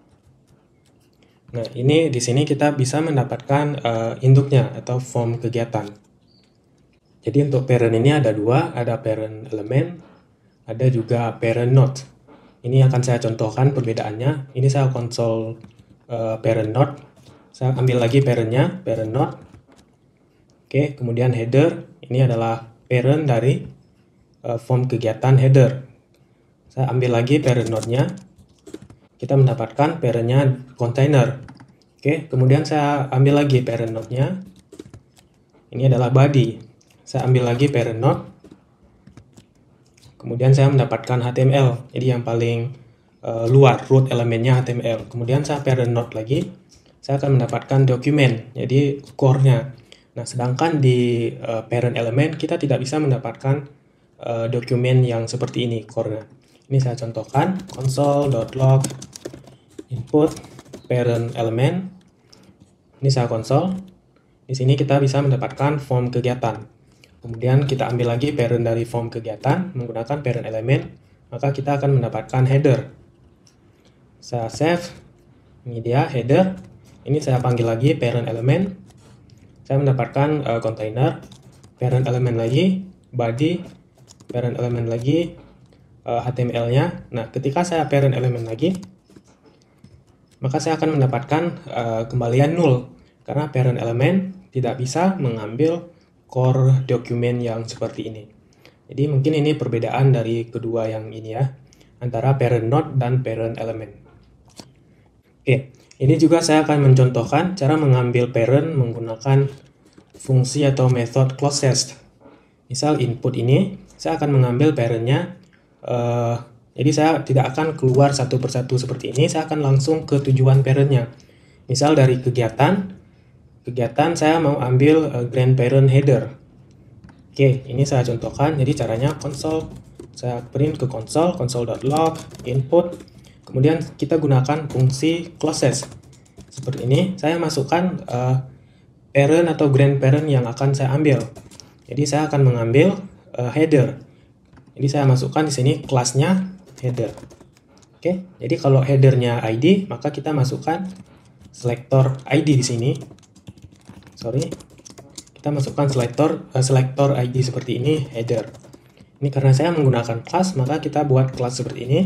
Speaker 1: Nah, ini di sini kita bisa mendapatkan induknya atau form kegiatan. Jadi untuk parent ini ada dua, ada parent element, ada juga parent node. Ini akan saya contohkan perbedaannya. Ini saya console parent node. Saya ambil lagi parent-nya, parent node. Oke, kemudian header. Ini adalah parent dari form kegiatan header. Saya ambil lagi parent node-nya. Kita mendapatkan parent-nya container. Oke, kemudian saya ambil lagi parent node-nya. Ini adalah body. Saya ambil lagi parent node. Kemudian saya mendapatkan HTML. Jadi yang paling luar, root elemennya HTML. Kemudian saya parent node lagi. Saya akan mendapatkan dokumen. Jadi core-nya. Nah, sedangkan di parent element kita tidak bisa mendapatkan dokumen yang seperti ini, core-nya. Ini saya contohkan, console.log input parent element. Ini saya console. Di sini kita bisa mendapatkan form kegiatan. Kemudian kita ambil lagi parent dari form kegiatan menggunakan parent element, maka kita akan mendapatkan header. Saya save. Ini dia header. Ini saya panggil lagi parent element. Saya mendapatkan container, parent element lagi, body, parent element lagi, HTML-nya. Nah, ketika saya parent element lagi, maka saya akan mendapatkan kembalian null, karena parent element tidak bisa mengambil core dokumen yang seperti ini. Jadi mungkin ini perbedaan dari kedua yang ini ya, antara parent node dan parent element. Oke, ini juga saya akan mencontohkan cara mengambil parent menggunakan fungsi atau method closest. Misal input ini, saya akan mengambil parentnya, jadi saya tidak akan keluar satu persatu seperti ini, saya akan langsung ke tujuan parentnya. Misal dari kegiatan saya mau ambil grandparent header. Oke, ini saya contohkan, jadi caranya console, saya print ke console.log, input, kemudian kita gunakan fungsi closest. Seperti ini, saya masukkan parent atau grandparent yang akan saya ambil. Jadi saya akan mengambil header. Jadi saya masukkan di sini kelasnya header. Oke, jadi kalau headernya ID, maka kita masukkan selector ID di sini. Kita masukkan selector ID seperti ini, header. Ini karena saya menggunakan kelas, maka kita buat kelas seperti ini.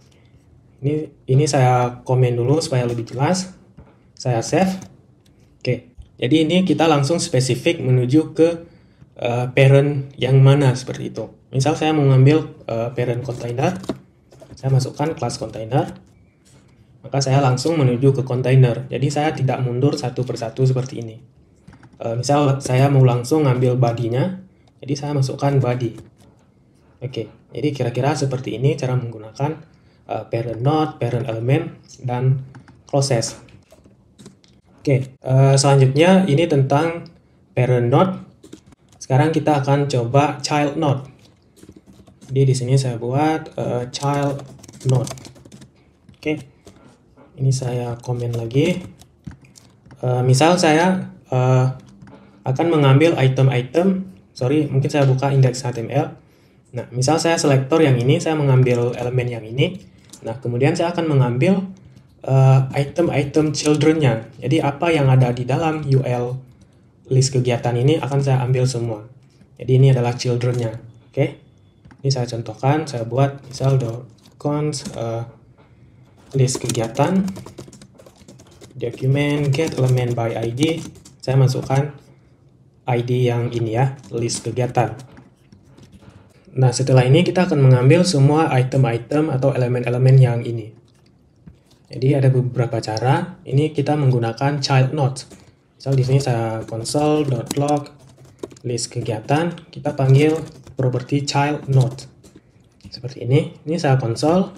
Speaker 1: Ini saya komen dulu supaya lebih jelas. Saya save. Oke, jadi ini kita langsung spesifik menuju ke parent yang mana seperti itu. Misal saya mau mengambil parent container, saya masukkan kelas container, maka saya langsung menuju ke container. Jadi saya tidak mundur satu persatu seperti ini. Misal saya mau langsung ngambil body-nya, jadi saya masukkan body. Oke, jadi kira-kira seperti ini cara menggunakan parent node, parent element, dan closest. Oke, selanjutnya ini tentang parent node. Sekarang kita akan coba child node. Jadi di sini saya buat child node. Oke, ini saya komen lagi. Misal saya akan mengambil item-item. Mungkin saya buka index.html. Nah, misal saya selektor yang ini, saya mengambil elemen yang ini. Nah, kemudian saya akan mengambil item-item children-nya. Jadi apa yang ada di dalam UL list kegiatan ini akan saya ambil semua. Jadi ini adalah children-nya. Oke. Ini saya contohkan, saya buat misal .const list kegiatan document get element by ID. Saya masukkan ID yang ini ya, list kegiatan. Nah, setelah ini kita akan mengambil semua item-item atau elemen-elemen yang ini. Jadi ada beberapa cara. Ini kita menggunakan child node. Misal di sini saya console.log list kegiatan, kita panggil property child node. Seperti ini. Ini saya console.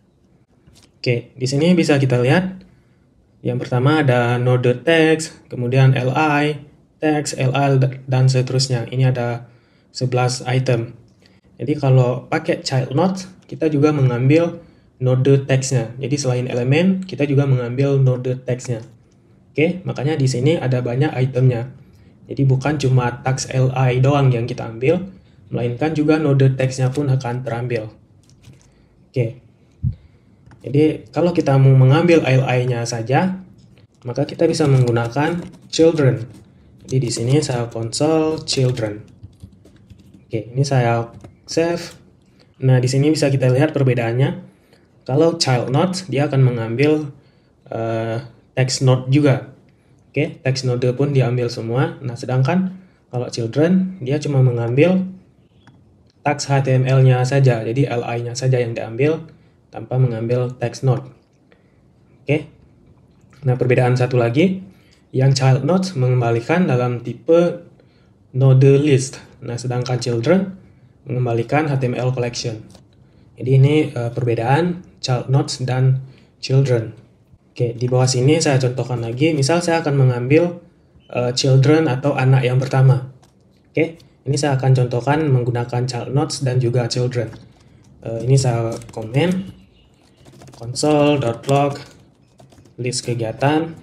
Speaker 1: Oke, di sini bisa kita lihat. Yang pertama ada node text, kemudian li, text, li, dan seterusnya. Ini ada 11 item. Jadi kalau pakai child node, kita juga mengambil node text-nya. Jadi selain elemen, kita juga mengambil node text-nya. Oke, makanya di sini ada banyak itemnya. Jadi bukan cuma tags li doang yang kita ambil, melainkan juga node text-nya pun akan terambil. Oke. Jadi kalau kita mau mengambil li-nya saja, maka kita bisa menggunakan children. Jadi di sini saya console children. Oke, ini saya save. Nah, di sini bisa kita lihat perbedaannya. Kalau child node, dia akan mengambil text node juga. Oke, text node pun diambil semua. Nah, sedangkan kalau children, dia cuma mengambil tags HTML-nya saja. Jadi li-nya saja yang diambil tanpa mengambil text node. Oke. Nah, perbedaan satu lagi, yang child node mengembalikan dalam tipe node list. Nah, sedangkan children mengembalikan HTML collection. Jadi ini perbedaan child nodes dan children. Oke, di bawah sini saya contohkan lagi. Misal saya akan mengambil children atau anak yang pertama. Oke, ini saya akan contohkan menggunakan child nodes dan juga children. Ini saya komen console.log list kegiatan.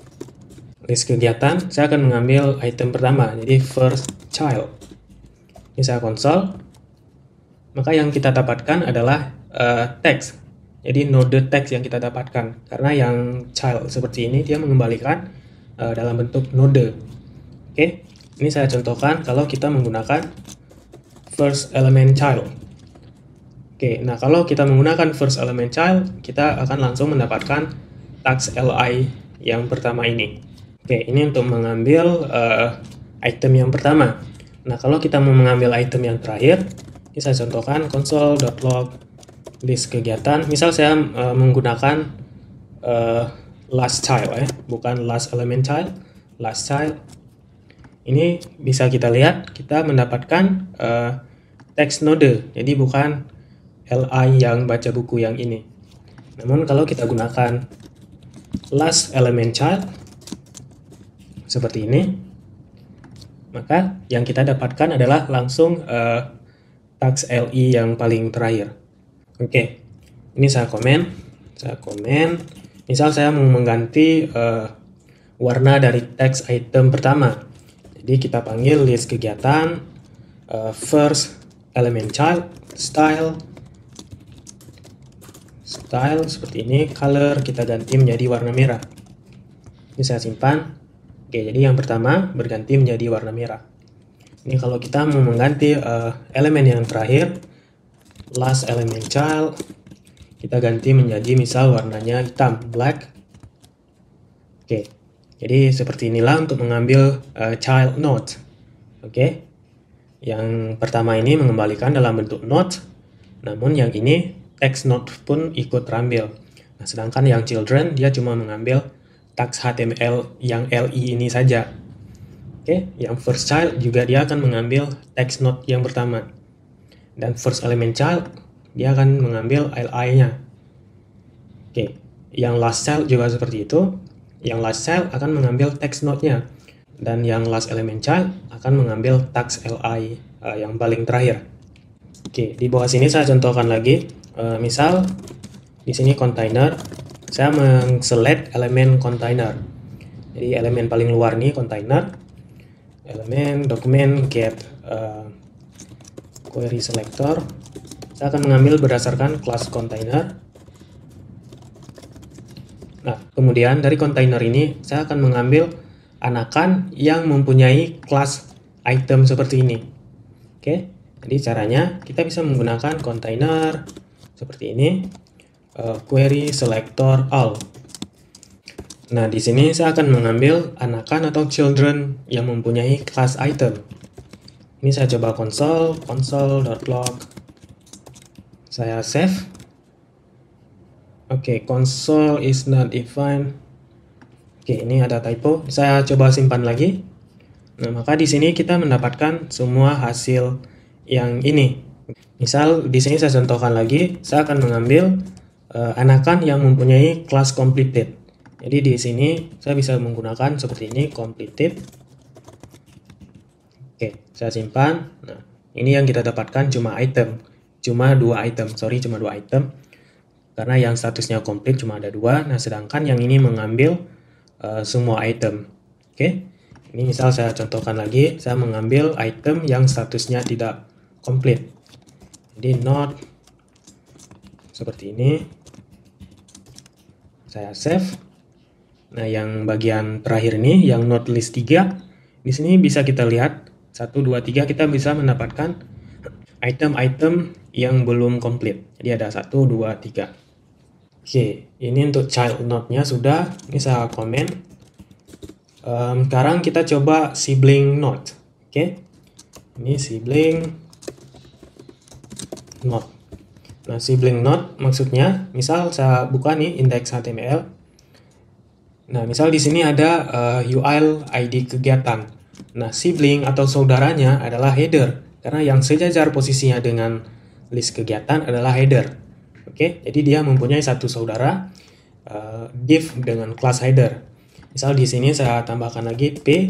Speaker 1: Saya akan mengambil item pertama, jadi first child. Ini saya console. Maka yang kita dapatkan adalah text. Jadi node text yang kita dapatkan. Karena yang child seperti ini dia mengembalikan dalam bentuk node. Oke, ini saya contohkan kalau kita menggunakan first element child. Oke, nah kalau kita menggunakan first element child, kita akan langsung mendapatkan tags li yang pertama ini. Oke, ini untuk mengambil item yang pertama. Nah, kalau kita mau mengambil item yang terakhir, ini saya contohkan console.log list kegiatan. Misal saya menggunakan last child bukan last element child, last child. Ini bisa kita lihat, kita mendapatkan text node, jadi bukan li yang baca buku yang ini. Namun kalau kita gunakan last element child seperti ini, maka yang kita dapatkan adalah langsung tags li yang paling terakhir. Oke, ini saya komen. Misal saya mau mengganti warna dari teks item pertama. Jadi kita panggil list kegiatan first element child style seperti ini, color kita ganti menjadi warna merah. Ini saya simpan. Oke, jadi yang pertama berganti menjadi warna merah. Ini kalau kita mau mengganti elemen yang terakhir, last element child, kita ganti menjadi misal warnanya hitam, black. Oke, jadi seperti inilah untuk mengambil child node. Oke, yang pertama ini mengembalikan dalam bentuk node, namun yang ini text node pun ikut terambil. Nah, sedangkan yang children dia cuma mengambil tags HTML yang li ini saja. Oke, yang first child juga dia akan mengambil text node yang pertama. Dan first element child dia akan mengambil li-nya. Oke, yang last child juga seperti itu. Yang last child akan mengambil text node-nya. Dan yang last element child akan mengambil tags li yang paling terakhir. Oke, di bawah sini saya contohkan lagi. Misal di sini container, saya men-select elemen container. Jadi elemen paling luar nih container, elemen dokumen get query selector. Saya akan mengambil berdasarkan kelas container. Nah, kemudian dari container ini saya akan mengambil anakan yang mempunyai kelas item seperti ini. Oke, jadi caranya kita bisa menggunakan container seperti ini, query selector all. Nah, di sini saya akan mengambil anakan atau children yang mempunyai kelas item. Ini saya coba console.log. Saya save. Oke, console is not defined. Oke, ini ada typo. Saya coba simpan lagi. Nah, maka di sini kita mendapatkan semua hasil yang ini. Misal di sini saya contohkan lagi, saya akan mengambil anakan yang mempunyai kelas completed. Jadi di sini saya bisa menggunakan seperti ini, completed. Oke, saya simpan. Nah, ini yang kita dapatkan cuma dua item. Karena yang statusnya complete cuma ada 2. Nah, sedangkan yang ini mengambil semua item. Oke, ini misal saya contohkan lagi, saya mengambil item yang statusnya tidak complete. Jadi not seperti ini. Saya save. Nah, yang bagian terakhir ini yang not list 3, di sini bisa kita lihat 1 2 3 kita bisa mendapatkan item-item yang belum complete. Jadi ada 1 2 3. Oke, ini untuk child node-nya sudah. Ini saya komen. Sekarang kita coba sibling node. Oke. Ini sibling node. Nah, sibling node maksudnya, misal saya buka nih index.html. Nah, misal di sini ada URL ID kegiatan. Nah, sibling atau saudaranya adalah header, karena yang sejajar posisinya dengan list kegiatan adalah header. Oke, jadi dia mempunyai satu saudara div dengan kelas header. Misal di sini saya tambahkan lagi p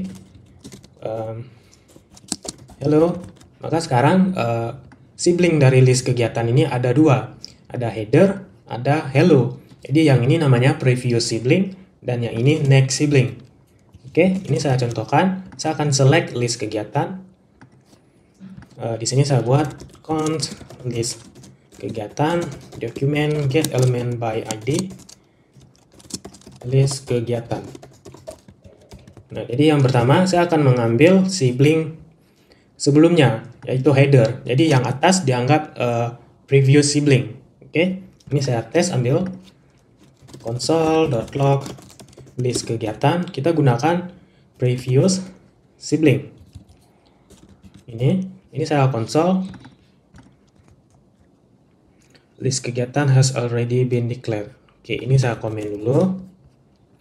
Speaker 1: hello. Maka sekarang sibling dari list kegiatan ini ada 2, ada header, ada hello. Jadi yang ini namanya previous sibling dan yang ini next sibling. Oke, ini saya contohkan. Saya akan select list kegiatan. Di sini saya buat const list kegiatan document get element by id list kegiatan. Nah, jadi yang pertama saya akan mengambil sibling sebelumnya, yaitu header. Jadi yang atas dianggap previous sibling. Oke, ini saya tes, ambil console.log list kegiatan. Kita gunakan previous sibling. Ini saya console list kegiatan has already been declared. Oke, ini saya komen dulu.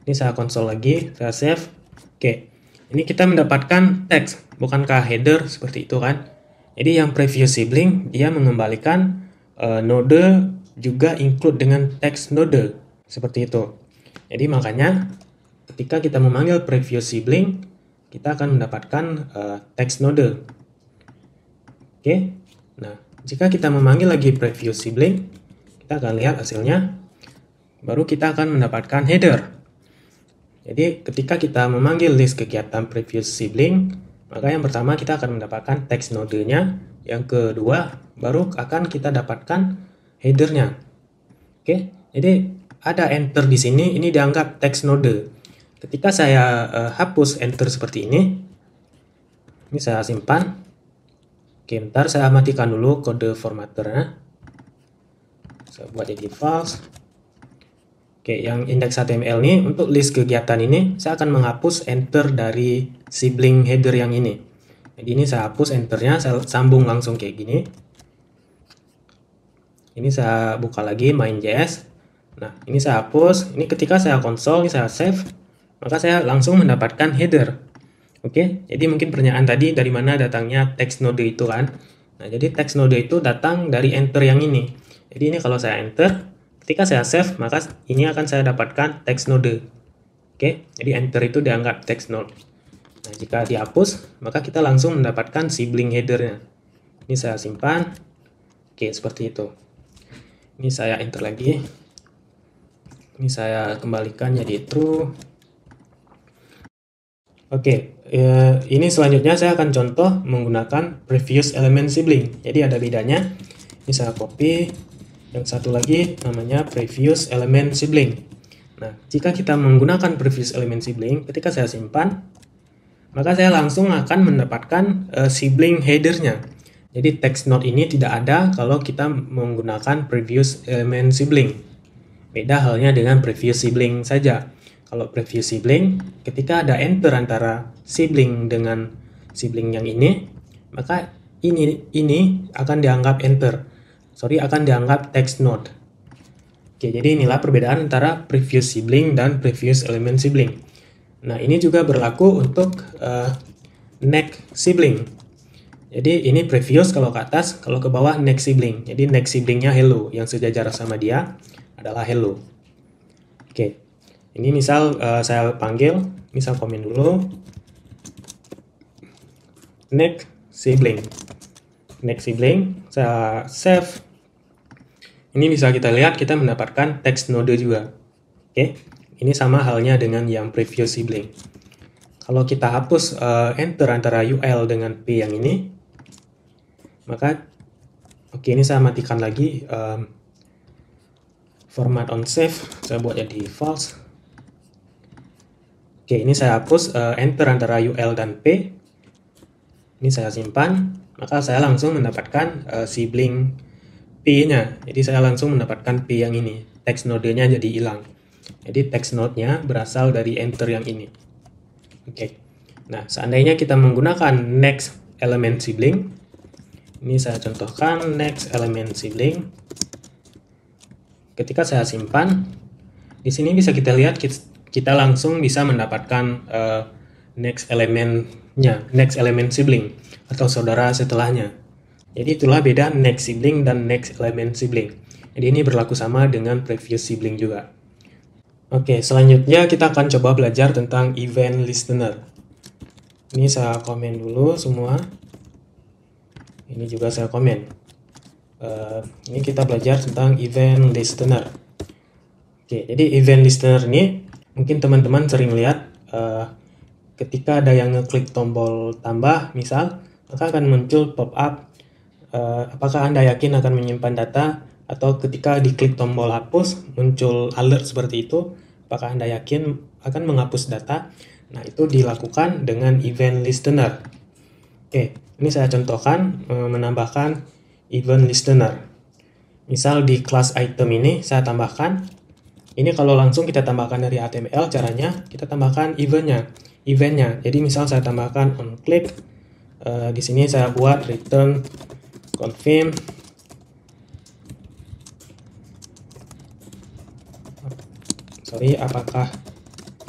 Speaker 1: Ini saya konsol lagi, saya save. Oke, ini kita mendapatkan teks, bukankah header seperti itu kan? Jadi yang previous sibling dia mengembalikan node juga include dengan teks node seperti itu. Jadi makanya ketika kita memanggil previous sibling, kita akan mendapatkan teks node. Oke, nah jika kita memanggil lagi previous sibling, kita akan lihat hasilnya. Baru kita akan mendapatkan header. Jadi ketika kita memanggil list kegiatan previous sibling, maka yang pertama kita akan mendapatkan teks nodenya, yang kedua baru akan kita dapatkan headernya. Oke, jadi ada enter di sini, ini dianggap teks node. Ketika saya hapus enter seperti ini saya simpan. Oke, ntar saya matikan dulu kode formatternya. Saya buat jadi false. Oke, yang index HTML ini untuk list kegiatan ini saya akan menghapus enter dari sibling header yang ini. Jadi ini saya hapus enternya, saya sambung langsung kayak gini. Ini saya buka lagi main.js. Nah, ini saya hapus. Ini ketika saya konsol, ini saya save, maka saya langsung mendapatkan header. Oke, jadi mungkin pertanyaan tadi dari mana datangnya text node itu kan? Nah, jadi text node itu datang dari enter yang ini. Jadi ini kalau saya enter, ketika saya save, maka ini akan saya dapatkan text node. Oke, jadi enter itu dianggap text node. Nah, jika dihapus, maka kita langsung mendapatkan sibling headernya. Ini saya simpan. Oke, seperti itu. Ini saya enter lagi. Ini saya kembalikan jadi true. Oke, ini selanjutnya saya akan contoh menggunakan previous element sibling. Jadi ada bedanya. Ini saya copy. Yang satu lagi namanya previous element sibling. Nah, jika kita menggunakan previous element sibling, ketika saya simpan, maka saya langsung akan mendapatkan sibling headernya. Jadi text node ini tidak ada kalau kita menggunakan previous element sibling. Beda halnya dengan previous sibling saja. Kalau previous sibling, ketika ada enter antara sibling dengan sibling yang ini, maka ini akan dianggap enter. Akan dianggap text node. Oke, jadi inilah perbedaan antara previous sibling dan previous element sibling. Nah, ini juga berlaku untuk next sibling. Jadi ini previous kalau ke atas, kalau ke bawah next sibling. Jadi next siblingnya hello, yang sejajar sama dia adalah hello. Oke, ini misal saya panggil, misal komen dulu. Next sibling. Next sibling, saya save. Ini bisa kita lihat kita mendapatkan text node juga. Oke, ini sama halnya dengan yang previous sibling. Kalau kita hapus enter antara UL dengan P yang ini, maka ini saya matikan lagi format on save, saya buat jadi false. Oke, ini saya hapus enter antara UL dan P. Ini saya simpan, maka saya langsung mendapatkan sibling P-nya. Jadi saya langsung mendapatkan P yang ini. Text node-nya jadi hilang. Jadi text node-nya berasal dari enter yang ini. Oke. Nah, seandainya kita menggunakan next element sibling, ini saya contohkan next element sibling. Ketika saya simpan, di sini bisa kita lihat kita langsung bisa mendapatkan next elementnya, next element sibling atau saudara setelahnya. Jadi itulah beda next sibling dan next element sibling. Jadi ini berlaku sama dengan previous sibling juga. Oke, selanjutnya kita akan coba belajar tentang event listener. Ini saya komen dulu semua. Ini juga saya komen. Ini kita belajar tentang event listener. Oke, jadi event listener ini mungkin teman-teman sering lihat ketika ada yang ngeklik tombol tambah, misal, maka akan muncul pop-up. Apakah Anda yakin akan menyimpan data? Atau ketika diklik tombol hapus, muncul alert seperti itu, apakah Anda yakin akan menghapus data? Nah, itu dilakukan dengan event listener. Oke, ini saya contohkan menambahkan event listener. Misal di kelas item ini saya tambahkan, ini kalau langsung kita tambahkan dari HTML, caranya kita tambahkan eventnya. Jadi misal saya tambahkan on click, di sini saya buat return confirm apakah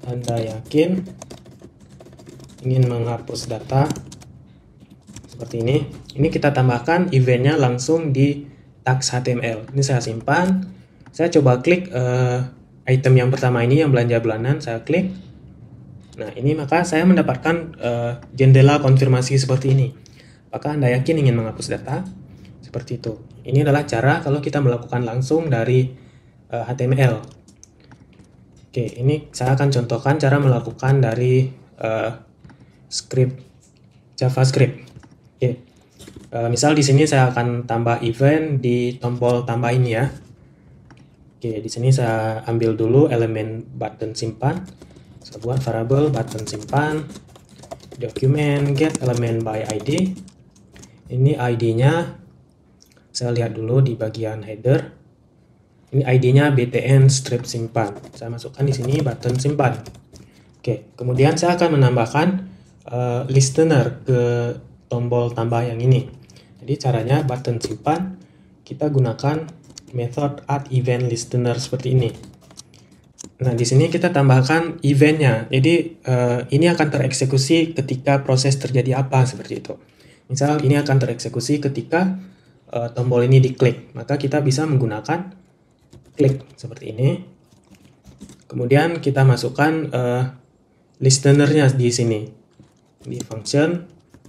Speaker 1: Anda yakin ingin menghapus data seperti ini kita tambahkan eventnya langsung di tags HTML. Ini saya simpan, saya coba klik item yang pertama ini yang belanja bulanan, saya klik. Nah ini maka saya mendapatkan jendela konfirmasi seperti ini. Apakah Anda yakin ingin menghapus data? Seperti itu. Ini adalah cara kalau kita melakukan langsung dari HTML. Oke, ini saya akan contohkan cara melakukan dari script JavaScript. Oke, misal di sini saya akan tambah event di tombol tambah ini ya. Oke, di sini saya ambil dulu elemen button simpan. Saya buat variable button simpan, document get element by ID. Ini ID-nya saya lihat dulu di bagian header. Ini ID-nya btn strip simpan. Saya masukkan di sini button simpan. Oke, kemudian saya akan menambahkan listener ke tombol tambah yang ini. Jadi caranya button simpan, kita gunakan method add event listener seperti ini. Nah, di sini kita tambahkan eventnya. Jadi ini akan tereksekusi ketika proses terjadi apa seperti itu. Misal ini akan tereksekusi ketika tombol ini diklik, maka kita bisa menggunakan klik seperti ini. Kemudian kita masukkan listenernya di sini di function.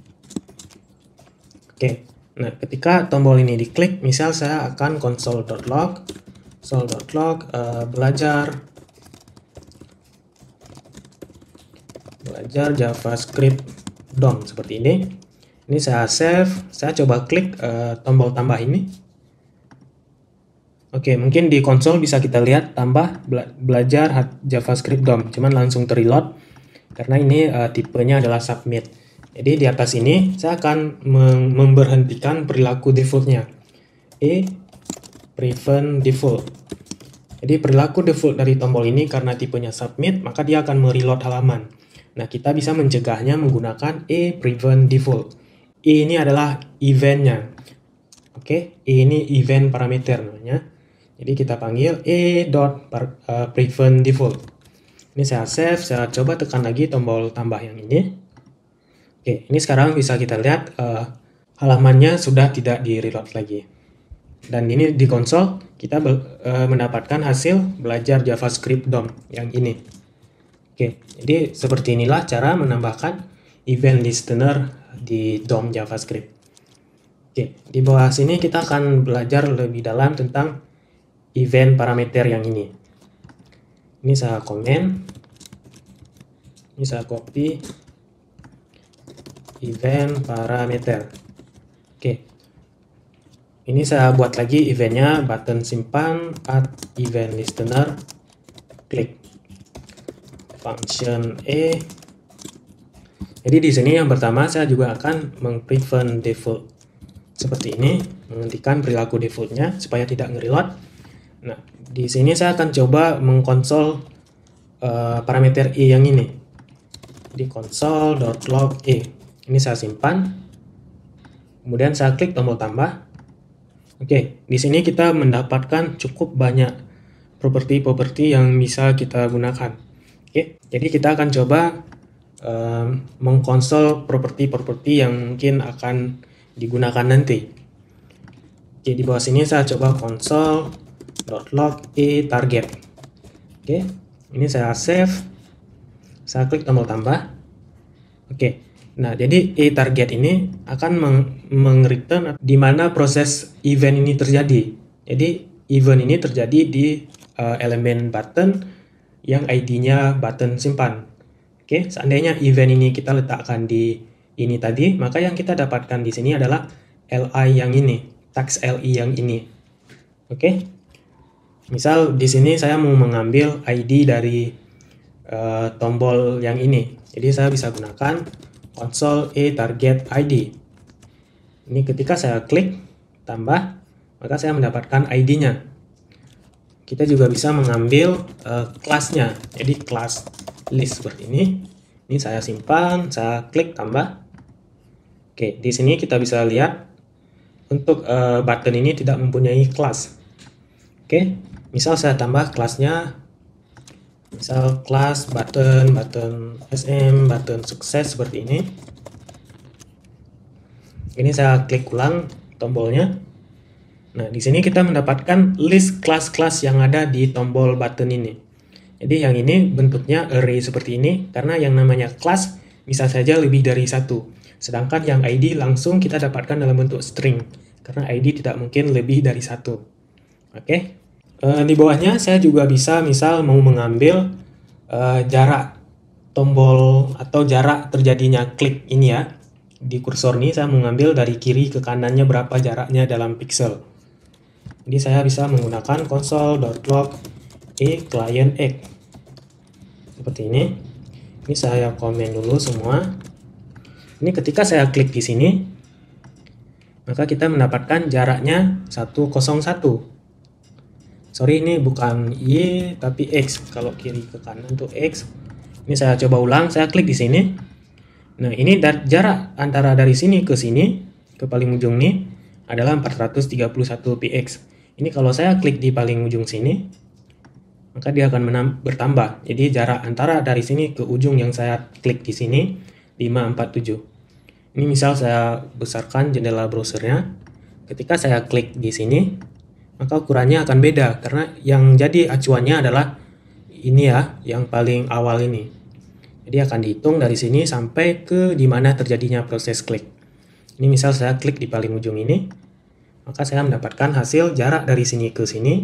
Speaker 1: Oke, nah ketika tombol ini diklik, misal saya akan console.log belajar JavaScript DOM seperti ini. Ini saya save, saya coba klik tombol tambah ini. Oke, mungkin di konsol bisa kita lihat tambah belajar JavaScript DOM, cuman langsung terreload karena ini tipenya adalah submit. Jadi di atas ini saya akan memberhentikan perilaku defaultnya, prevent default. Jadi perilaku default dari tombol ini karena tipenya submit, maka dia akan mereload halaman. Nah, kita bisa mencegahnya menggunakan prevent default. Ini adalah eventnya. Oke, ini event parameter namanya. Jadi kita panggil prevent default. Ini saya save, saya coba tekan lagi tombol tambah yang ini. Oke, ini sekarang bisa kita lihat halamannya sudah tidak di reload lagi. Dan ini di konsol kita mendapatkan hasil belajar JavaScript DOM yang ini. Oke, jadi seperti inilah cara menambahkan event listener di DOM JavaScript. Oke, di bawah sini kita akan belajar lebih dalam tentang event parameter yang ini. Ini saya komen, ini saya copy event parameter. Oke, ini saya buat lagi eventnya button simpan add event listener, klik function Jadi di sini yang pertama saya juga akan meng-prevent default seperti ini, menghentikan perilaku defaultnya supaya tidak nge-reload. Nah, di sini saya akan coba mengkonsol parameter yang ini di console.log Ini saya simpan. Kemudian saya klik tombol tambah. Oke, di sini kita mendapatkan cukup banyak properti-properti yang bisa kita gunakan. Oke, jadi kita akan coba mengkonsol properti-properti yang mungkin akan digunakan nanti. Oke, di bawah sini saya coba console.log target. Oke, ini saya save, saya klik tombol tambah. Oke, nah jadi target ini akan meng-return di mana proses event ini terjadi. Jadi event ini terjadi di elemen button yang ID-nya button simpan. Oke, seandainya event ini kita letakkan di ini tadi, maka yang kita dapatkan di sini adalah li yang ini, tags li yang ini. Oke, misal di sini saya mau mengambil ID dari tombol yang ini, jadi saya bisa gunakan console target ID. Ini ketika saya klik tambah, maka saya mendapatkan ID-nya. Kita juga bisa mengambil kelasnya, jadi kelas list seperti ini. Ini saya simpan, saya klik tambah. Oke, di sini kita bisa lihat untuk button ini tidak mempunyai kelas. Oke, misal saya tambah kelasnya Misal kelas, button SM, button sukses seperti ini. Ini saya klik ulang tombolnya. Nah, di sini kita mendapatkan list kelas-kelas yang ada di tombol button ini. Jadi yang ini bentuknya array seperti ini, karena yang namanya kelas bisa saja lebih dari satu. Sedangkan yang ID langsung kita dapatkan dalam bentuk string, karena ID tidak mungkin lebih dari satu. Oke. Di bawahnya saya juga bisa misal mau mengambil jarak tombol atau jarak terjadinya klik ini ya. Di kursor ini saya mengambil dari kiri ke kanannya berapa jaraknya dalam pixel. Jadi saya bisa menggunakan console.log client x seperti ini. Ini saya komen dulu semua. Ini ketika saya klik di sini, maka kita mendapatkan jaraknya 101. Sorry, ini bukan Y tapi X. Kalau kiri ke kanan itu X. Ini saya coba ulang, saya klik di sini. Nah, ini jarak antara dari sini ke sini, ke paling ujung nih, adalah 431 px. Ini kalau saya klik di paling ujung sini, maka dia akan bertambah. Jadi jarak antara dari sini ke ujung yang saya klik di sini, 547. Ini misal saya besarkan jendela browsernya. Ketika saya klik di sini, maka ukurannya akan beda, karena yang jadi acuannya adalah ini ya, yang paling awal ini. Jadi akan dihitung dari sini sampai ke dimana terjadinya proses klik. Ini misal saya klik di paling ujung ini, maka saya mendapatkan hasil jarak dari sini ke sini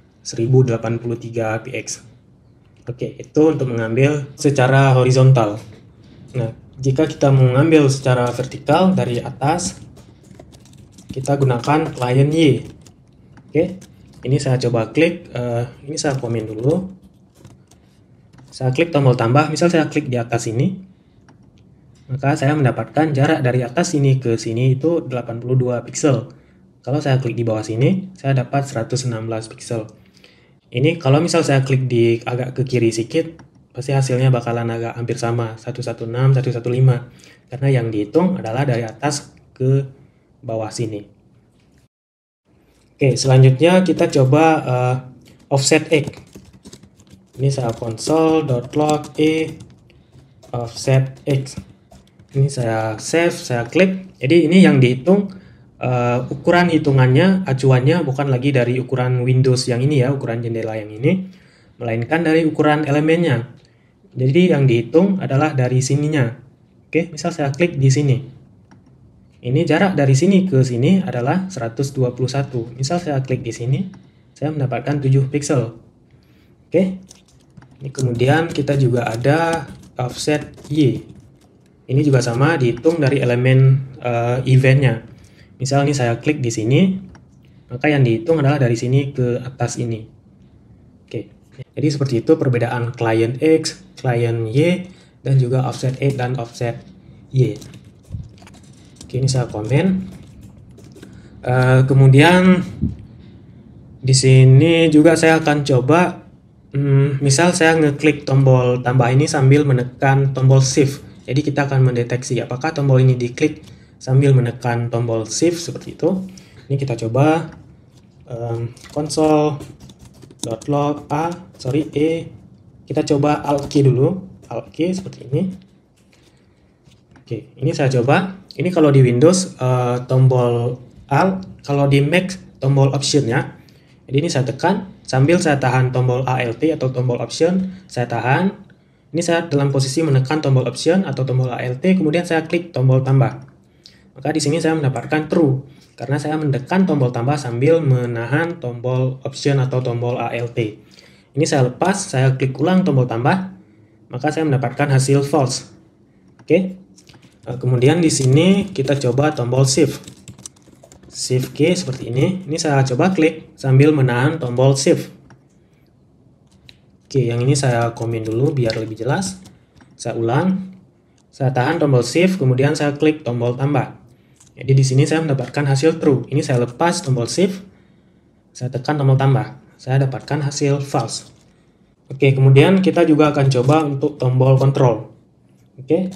Speaker 1: 1083 px. Oke, itu untuk mengambil secara horizontal. Nah, jika kita mengambil secara vertikal dari atas, kita gunakan client Y. Oke, ini saya coba klik, ini saya komen dulu. Saya klik tombol tambah, misal saya klik di atas ini, maka saya mendapatkan jarak dari atas sini ke sini itu 82 pixel. Kalau saya klik di bawah sini, saya dapat 116 pixel. Ini kalau misal saya klik di agak ke kiri sedikit, pasti hasilnya bakalan agak hampir sama, 116, 115. Karena yang dihitung adalah dari atas ke bawah sini. Oke, selanjutnya kita coba offset X. Ini saya console.log offset X. Ini saya save, saya klik. Jadi ini yang dihitung, ukuran hitungannya, acuannya bukan lagi dari ukuran Windows yang ini ya, ukuran jendela yang ini, melainkan dari ukuran elemennya. Jadi yang dihitung adalah dari sininya. Oke, misal saya klik di sini. Ini jarak dari sini ke sini adalah 121. Misal saya klik di sini, saya mendapatkan 7 pixel. Oke. Ini kemudian kita juga ada offset Y. Ini juga sama, dihitung dari elemen eventnya. Misal ini saya klik di sini, maka yang dihitung adalah dari sini ke atas ini. Oke, jadi seperti itu perbedaan client X, client Y, dan juga offset X dan offset Y. Oke, ini saya komen. Kemudian di sini juga saya akan coba, misal saya ngeklik tombol tambah ini sambil menekan tombol shift. Jadi kita akan mendeteksi apakah tombol ini diklik sambil menekan tombol shift seperti itu. Ini kita coba console.log kita coba alt key dulu, alt key seperti ini. Oke, ini saya coba. Ini kalau di Windows tombol alt, kalau di Mac tombol option-nya. Jadi ini saya tekan sambil saya tahan tombol alt atau tombol option, saya tahan. Ini saya dalam posisi menekan tombol option atau tombol alt, kemudian saya klik tombol tambah. Maka di sini saya mendapatkan true, karena saya menekan tombol tambah sambil menahan tombol option atau tombol alt. Ini saya lepas, saya klik ulang tombol tambah, maka saya mendapatkan hasil false. Oke. Kemudian di sini kita coba tombol shift. Shift key seperti ini. Ini saya coba klik sambil menahan tombol shift. Oke, yang ini saya komen dulu biar lebih jelas. Saya ulang. Saya tahan tombol shift, kemudian saya klik tombol tambah. Jadi di sini saya mendapatkan hasil true. Ini saya lepas tombol shift, saya tekan tombol tambah. Saya dapatkan hasil false. Oke, kemudian kita juga akan coba untuk tombol control. Oke,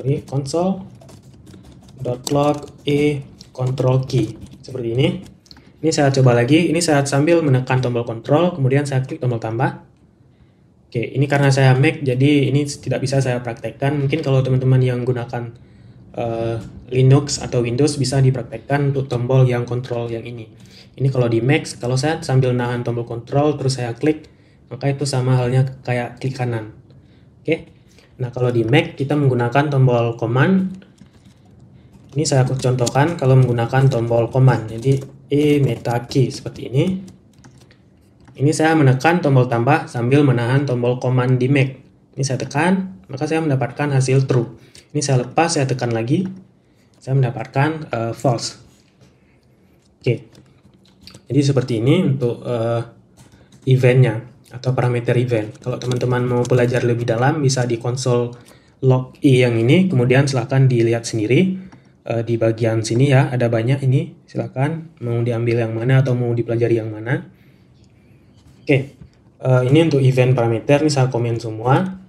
Speaker 1: console.log control key seperti ini. Ini saya coba lagi, ini saya sambil menekan tombol kontrol, kemudian saya klik tombol tambah. Oke, ini karena saya Mac, jadi ini tidak bisa saya praktekkan. Mungkin kalau teman-teman yang gunakan Linux atau Windows bisa dipraktekkan untuk tombol yang kontrol yang ini. Ini kalau di Mac, kalau saya sambil nahan tombol kontrol, terus saya klik, maka itu sama halnya kayak klik kanan. Oke, nah kalau di Mac kita menggunakan tombol command. Ini saya contohkan kalau menggunakan tombol command. Jadi meta key seperti ini. Ini saya menekan tombol tambah sambil menahan tombol command di Mac. Ini saya tekan, maka saya mendapatkan hasil true. Ini saya lepas, saya tekan lagi, saya mendapatkan false. Oke, jadi seperti ini untuk eventnya atau parameter event. Kalau teman-teman mau belajar lebih dalam, bisa di konsol log i yang ini, kemudian silahkan dilihat sendiri. Di bagian sini ya, ada banyak ini, silahkan mau diambil yang mana atau mau dipelajari yang mana. Oke, ini untuk event parameter, ini saya komen semua.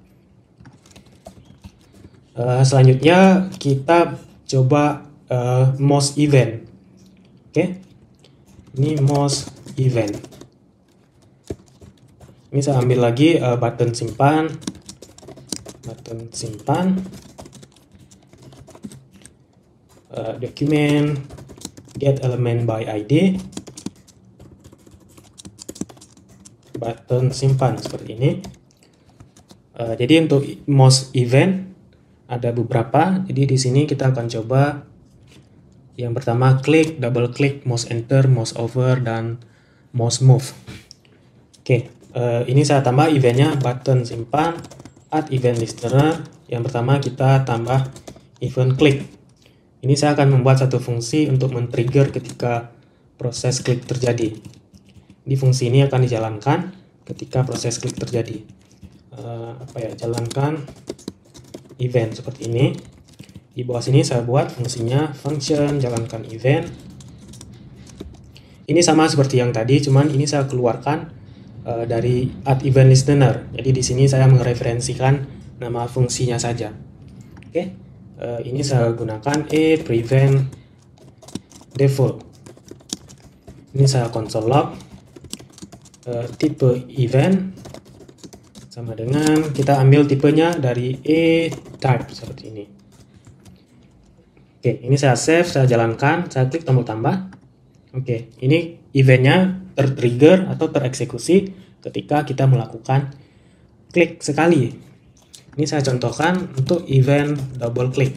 Speaker 1: Selanjutnya kita coba most event. Oke, ini most event. Ini saya ambil lagi button simpan, document get element by ID, button simpan seperti ini. Jadi untuk most event ada beberapa. Jadi di sini kita akan coba yang pertama klik, double klik, mouse enter, mouse over, dan mouse move. Oke, ini saya tambah eventnya button simpan, add event listener. Yang pertama kita tambah event klik. Ini saya akan membuat satu fungsi untuk men-trigger ketika proses klik terjadi. Di fungsi ini akan dijalankan ketika proses klik terjadi. Jalankan event seperti ini. Di bawah sini saya buat fungsinya function jalankan event. Ini sama seperti yang tadi, cuman ini saya keluarkan dari add event listener. Jadi di sini saya mereferensikan nama fungsinya saja. Oke. Ini saya gunakan prevent default. Ini saya console log, tipe event sama dengan kita ambil tipenya dari type seperti ini. Oke, ini saya save, saya jalankan, saya klik tombol tambah. Oke, ini eventnya tertrigger atau tereksekusi ketika kita melakukan klik sekali. Ini saya contohkan untuk event double click,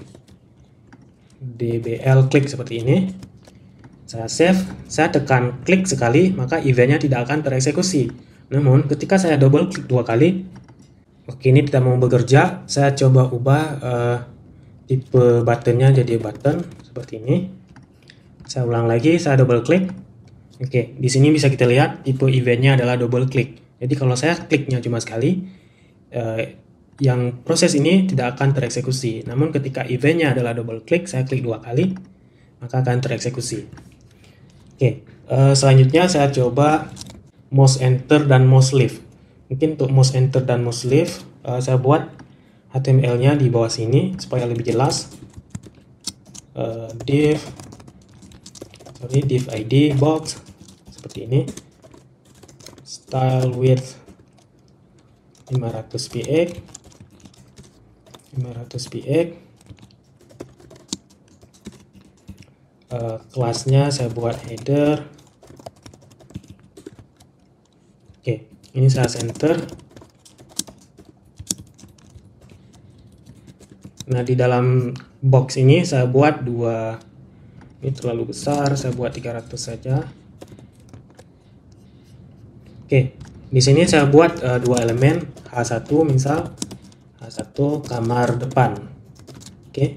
Speaker 1: dbl klik seperti ini. Saya save, saya tekan klik sekali, maka eventnya tidak akan tereksekusi. Namun ketika saya double klik 2 kali, oke, ini tidak mau bekerja. Saya coba ubah tipe buttonnya jadi button seperti ini. Saya ulang lagi, saya double klik. Oke, di sini bisa kita lihat tipe eventnya adalah double click. Jadi kalau saya kliknya cuma sekali, yang proses ini tidak akan tereksekusi. Namun ketika eventnya adalah double click, saya klik 2 kali, maka akan tereksekusi. Oke, selanjutnya saya coba mouse enter dan mouse leave. Mungkin untuk mouse enter dan mouse leave, saya buat HTML-nya di bawah sini supaya lebih jelas. Div ID box seperti ini, style width 500 px, kelasnya saya buat header. Oke, ini saya center. Nah, di dalam box ini saya buat 2, ini terlalu besar, saya buat 300 saja. Oke, di sini saya buat 2 elemen, H1 misal, H1 kamar depan. Oke,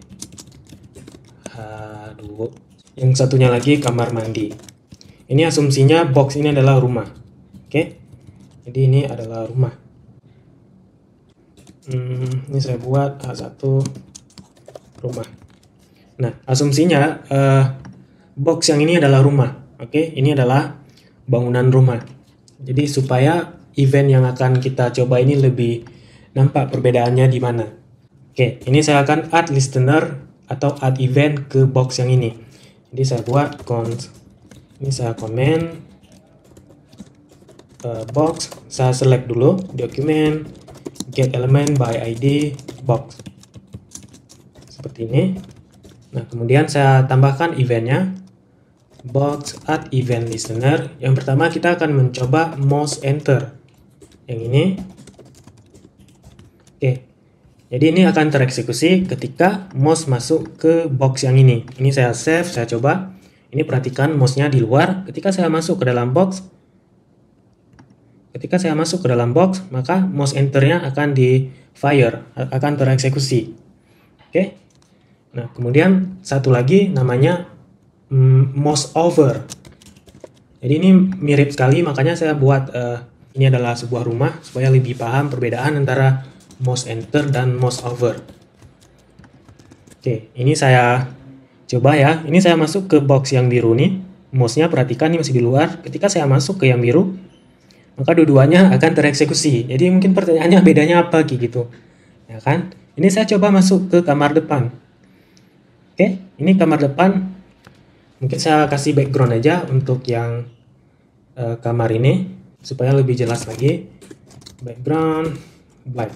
Speaker 1: H2, yang satunya lagi kamar mandi. Ini asumsinya box ini adalah rumah. Oke, jadi ini adalah rumah. Ini saya buat H1 rumah. Nah, asumsinya box yang ini adalah rumah. Oke, ini adalah bangunan rumah. Jadi supaya event yang akan kita coba ini lebih nampak perbedaannya di mana. Oke, ini saya akan add listener atau add event ke box yang ini. Jadi saya buat const Ini saya komen box, saya select dulu dokumen get element by ID box seperti ini. Nah, kemudian saya tambahkan eventnya box add event listener. Yang pertama kita akan mencoba mouse enter yang ini. Oke, jadi ini akan tereksekusi ketika mouse masuk ke box yang ini. Ini saya save, saya coba. Ini perhatikan mouse-nya di luar. Ketika saya masuk ke dalam box, maka mouse enter-nya akan di fire, akan tereksekusi. Oke. Nah, kemudian satu lagi namanya mouse over. Jadi ini mirip sekali, makanya saya buat ini adalah sebuah rumah supaya lebih paham perbedaan antara mouse enter dan mouse over. Oke, ini saya coba ya. Ini saya masuk ke box yang biru nih. Mouse-nya perhatikan ini masih di luar. Ketika saya masuk ke yang biru, maka dua-duanya akan tereksekusi. Jadi mungkin pertanyaannya bedanya apa gitu. Ya kan? Ini saya coba masuk ke kamar depan. Oke, ini kamar depan. Mungkin saya kasih background aja untuk yang kamar ini supaya lebih jelas lagi. Background black.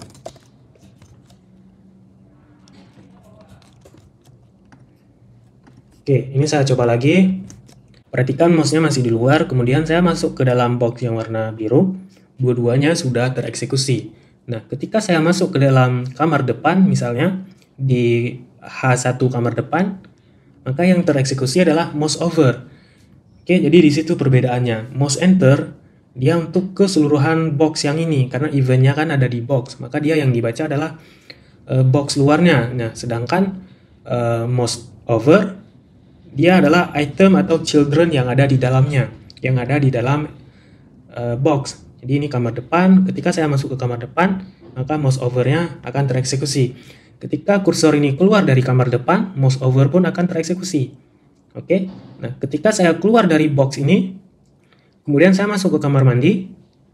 Speaker 1: Oke, ini saya coba lagi. Perhatikan mouse-nya masih di luar, kemudian saya masuk ke dalam box yang warna biru. Dua-duanya sudah tereksekusi. Nah, ketika saya masuk ke dalam kamar depan, misalnya di H1 kamar depan, maka yang tereksekusi adalah mouse over. Oke, jadi di situ perbedaannya. Mouse enter, dia untuk keseluruhan box yang ini, karena eventnya kan ada di box, maka dia yang dibaca adalah box luarnya. Nah, sedangkan mouse over, dia adalah item atau children yang ada di dalamnya, yang ada di dalam box. Jadi ini kamar depan, ketika saya masuk ke kamar depan, maka mouse over-nya akan tereksekusi. Ketika kursor ini keluar dari kamar depan, mouse over pun akan tereksekusi. Oke, nah ketika saya keluar dari box ini, kemudian saya masuk ke kamar mandi,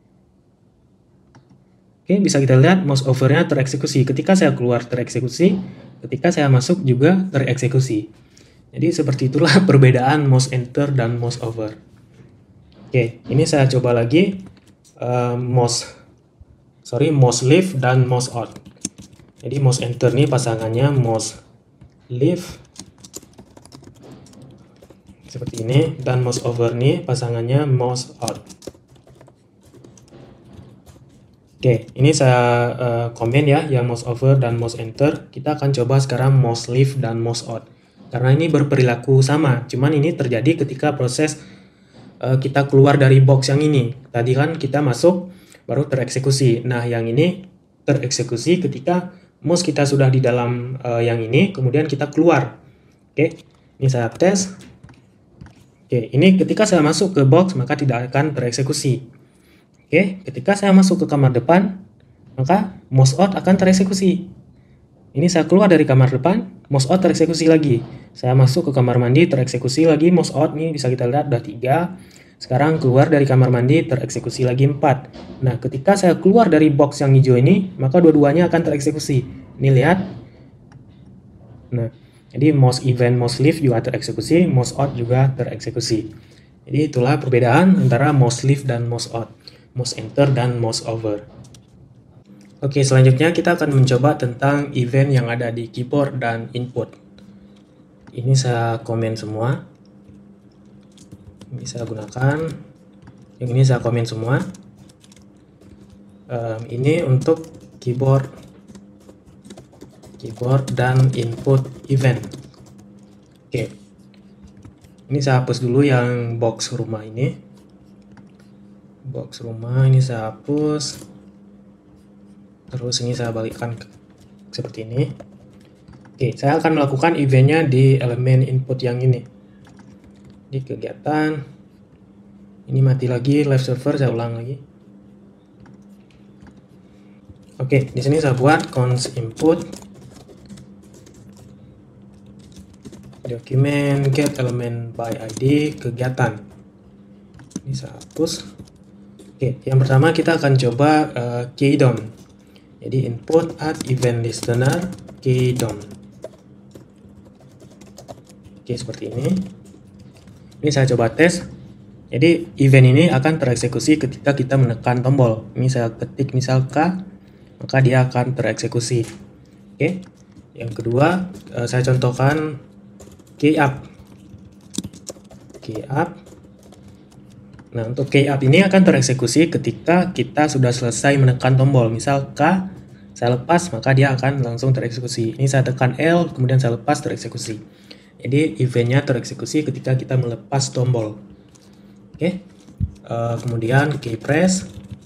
Speaker 1: oke, bisa kita lihat mouse over-nya tereksekusi. Ketika saya keluar tereksekusi, ketika saya masuk juga tereksekusi. Jadi seperti itulah perbedaan mouse enter dan mouse over. Oke, ini saya coba lagi mouse leave dan mouse out. Jadi mouse enter ini pasangannya mouse leave seperti ini, dan mouse over ini pasangannya mouse out. Oke, ini saya komen ya yang mouse over dan mouse enter. Kita akan coba sekarang mouse leave dan mouse out. Karena ini berperilaku sama, cuman ini terjadi ketika proses kita keluar dari box yang ini. Tadi kan kita masuk, baru tereksekusi. Nah, yang ini tereksekusi ketika mouse kita sudah di dalam yang ini, kemudian kita keluar. Oke, ini saya tes. Oke, ini ketika saya masuk ke box, maka tidak akan tereksekusi. Oke, ketika saya masuk ke kamar depan, maka mouse out akan tereksekusi. Ini saya keluar dari kamar depan, mouse out tereksekusi lagi. Saya masuk ke kamar mandi, tereksekusi lagi, mouse out nih bisa kita lihat udah 3. Sekarang keluar dari kamar mandi, tereksekusi lagi 4. Nah, ketika saya keluar dari box yang hijau ini, maka dua-duanya akan tereksekusi. Ini lihat. Nah, jadi mouse event, mouse leave juga tereksekusi, mouse out juga tereksekusi. Jadi itulah perbedaan antara mouse leave dan mouse out, mouse enter dan mouse over. Oke, selanjutnya kita akan mencoba tentang event yang ada di keyboard dan input. Ini saya komen semua. Ini saya gunakan. Yang ini saya komen semua. Ini untuk keyboard dan input event. Oke. Ini saya hapus dulu yang box rumah ini. Box rumah ini saya hapus. Terus ini saya balikkan seperti ini. Oke, saya akan melakukan eventnya di elemen input yang ini. Di kegiatan. Ini mati lagi live server, saya ulang lagi. Oke, di sini saya buat const input dokumen get element by ID kegiatan. Ini saya hapus. Oke, yang pertama kita akan coba keyDOM. Jadi input add event listener keyDOM. Oke, seperti ini. Ini saya coba tes. Jadi event ini akan tereksekusi ketika kita menekan tombol. Ini saya ketik misal K, maka dia akan tereksekusi. Oke. Yang kedua, saya contohkan key up. Key up. Nah, untuk key up ini akan tereksekusi ketika kita sudah selesai menekan tombol. Misal K, saya lepas, maka dia akan langsung tereksekusi. Ini saya tekan L, kemudian saya lepas, tereksekusi. Jadi eventnya tereksekusi ketika kita melepas tombol. Oke. Kemudian key press.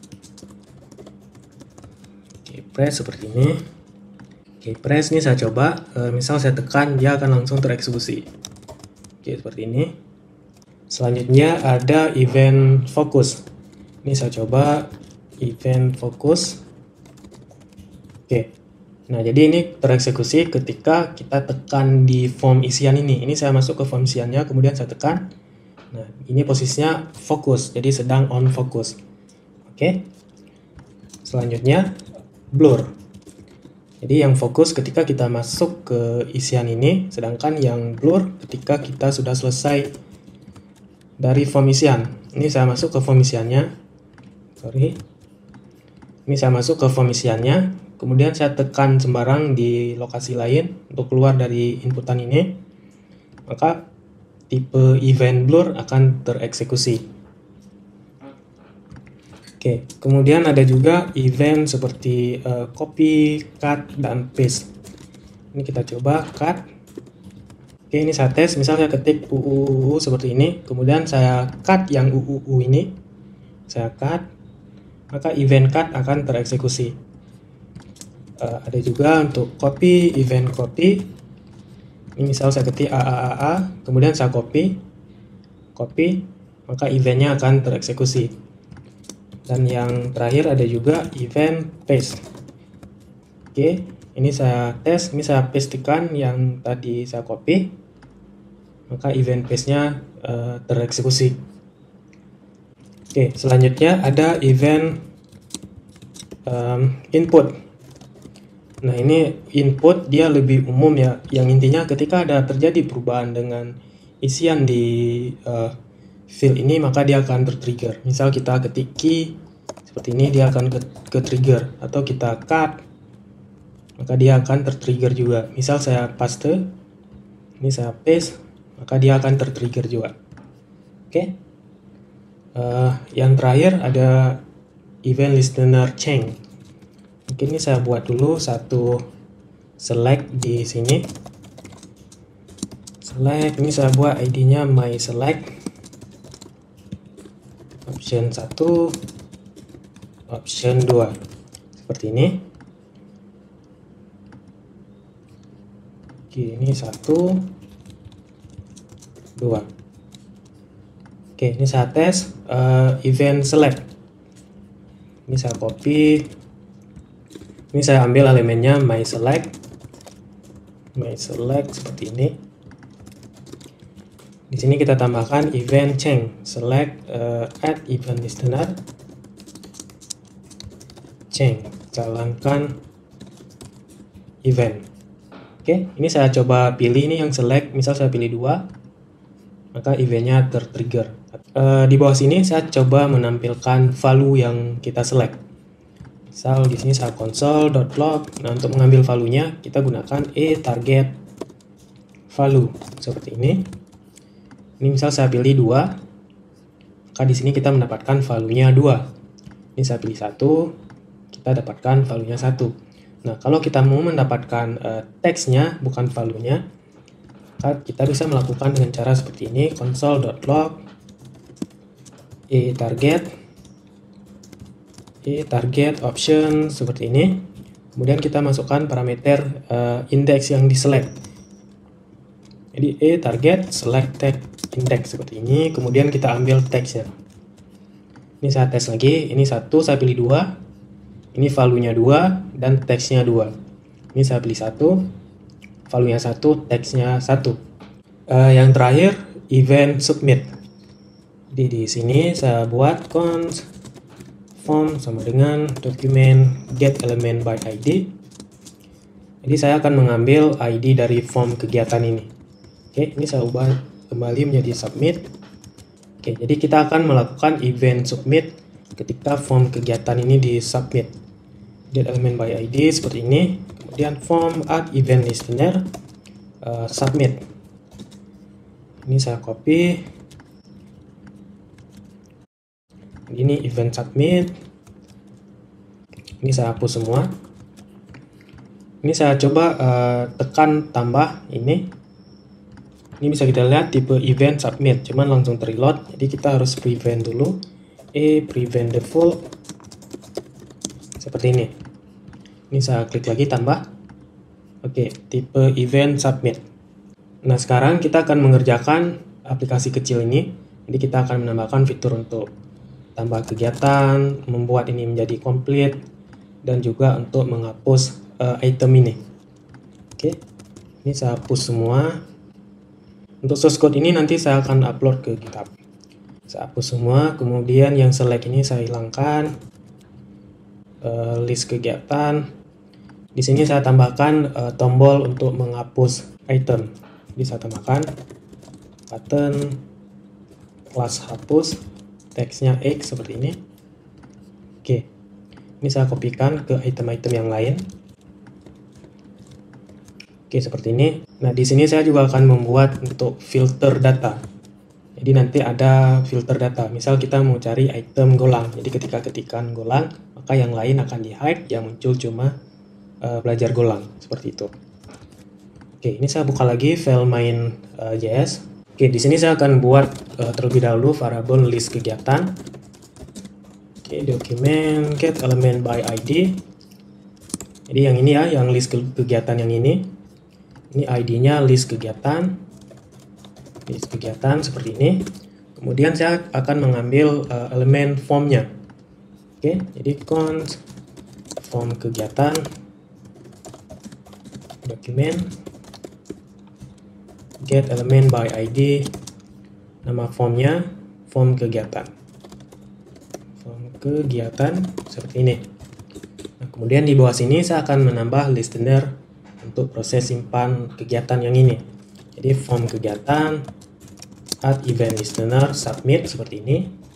Speaker 1: Key press seperti ini. Key press ini saya coba, misal saya tekan, dia akan langsung tereksekusi. Oke, seperti ini. Selanjutnya ada event focus. Ini saya coba event focus. Oke. Nah, jadi ini tereksekusi ketika kita tekan di form isian ini. Ini saya masuk ke form isiannya, kemudian saya tekan. Nah, ini posisinya fokus, jadi sedang on focus. Oke. Selanjutnya blur. Jadi yang fokus ketika kita masuk ke isian ini, sedangkan yang blur ketika kita sudah selesai dari form isian. Ini saya masuk ke form isiannya. Sorry. Ini saya masuk ke form isiannya, kemudian saya tekan sembarang di lokasi lain untuk keluar dari inputan ini. Maka tipe event blur akan tereksekusi. Oke, kemudian ada juga event seperti copy, cut, dan paste. Ini kita coba cut. Oke, ini saya tes, misalnya saya ketik UUU seperti ini, kemudian saya cut yang UUU ini, saya cut, maka event cut akan tereksekusi. Ada juga untuk copy, event copy. Ini misal saya ketik AAAA, kemudian saya copy, maka eventnya akan tereksekusi. Dan yang terakhir ada juga event paste. Oke, ini saya tes, ini saya pastikan yang tadi saya copy, maka event paste-nya tereksekusi. Oke, selanjutnya ada event input. Nah, ini input dia lebih umum ya, yang intinya ketika ada terjadi perubahan dengan isian di field ini, maka dia akan tertrigger. Misal kita ketik key seperti ini, dia akan ke trigger, atau kita cut, maka dia akan tertrigger juga. Misal saya paste, ini saya paste, maka dia akan tertrigger juga. Oke. Yang terakhir ada event listener change. Mungkin ini saya buat dulu satu select di sini. Select, ini saya buat ID-nya my select. Option 1, option 2. Seperti ini. Oke, ini 1, 2. Oke, ini saya tes event select. Ini saya copy. Ini saya ambil elemennya my select seperti ini. Di sini kita tambahkan event change, select add event listener change, jalankan event. Oke, ini saya coba pilih ini yang select, misal saya pilih 2, maka eventnya tertrigger. Di bawah sini saya coba menampilkan value yang kita select. Misal di sini saya console.log. Nah, untuk mengambil value-nya kita gunakan target value seperti ini. Ini misal saya pilih 2, maka di sini kita mendapatkan value-nya 2. Ini saya pilih 1, kita dapatkan value-nya 1. Nah, kalau kita mau mendapatkan teksnya bukan value-nya, kita bisa melakukan dengan cara seperti ini, console.log target option seperti ini. Kemudian kita masukkan parameter index yang di select. Jadi target select tag index seperti ini. Kemudian kita ambil teksnya. Ini saya tes lagi. Ini 1, saya pilih 2. Ini value-nya 2 dan teksnya 2. Ini saya pilih 1, value-nya 1, teksnya 1. Yang terakhir event submit. Jadi di sini saya buat const form sama dengan dokumen get element by ID. Jadi saya akan mengambil ID dari form kegiatan ini. Oke, ini saya ubah kembali menjadi submit. Oke, jadi kita akan melakukan event submit ketika form kegiatan ini di submit. Get element by ID seperti ini, kemudian form add event listener, submit. Ini saya copy. Ini event submit. Ini saya hapus semua. Ini saya coba tekan tambah ini. Ini bisa kita lihat tipe event submit, cuman langsung terreload. Jadi kita harus prevent dulu. Prevent default seperti ini. Ini saya klik lagi tambah. Oke, tipe event submit. Nah, sekarang kita akan mengerjakan aplikasi kecil ini. Jadi kita akan menambahkan fitur untuk tambah kegiatan, membuat ini menjadi complete, dan juga untuk menghapus item ini. Oke, ini saya hapus semua. Untuk source code ini nanti saya akan upload ke GitHub. Saya hapus semua, kemudian yang select ini saya hilangkan. List kegiatan. Di sini saya tambahkan tombol untuk menghapus item. Jadi saya tambahkan button kelas hapus, teksnya X seperti ini. Oke, ini saya kopikan ke item-item yang lain. Oke, seperti ini. Nah, di sini saya juga akan membuat untuk filter data. Jadi nanti ada filter data. Misal kita mau cari item golang. Jadi ketika ketikan golang, maka yang lain akan di-hide, yang muncul cuma belajar golang. Seperti itu. Oke, ini saya buka lagi file main.js. Oke, di sini saya akan buat terlebih dahulu variabel list kegiatan. Oke, dokumen get element by ID. Jadi yang ini ya, yang list kegiatan yang ini. Ini ID-nya list kegiatan. List kegiatan seperti ini. Kemudian saya akan mengambil elemen formnya. Oke, jadi const form kegiatan dokumen get element by ID, nama formnya form kegiatan. Form kegiatan seperti ini. Nah, kemudian di bawah sini saya akan menambah listener untuk proses simpan kegiatan yang ini. Jadi form kegiatan add event listener submit seperti ini.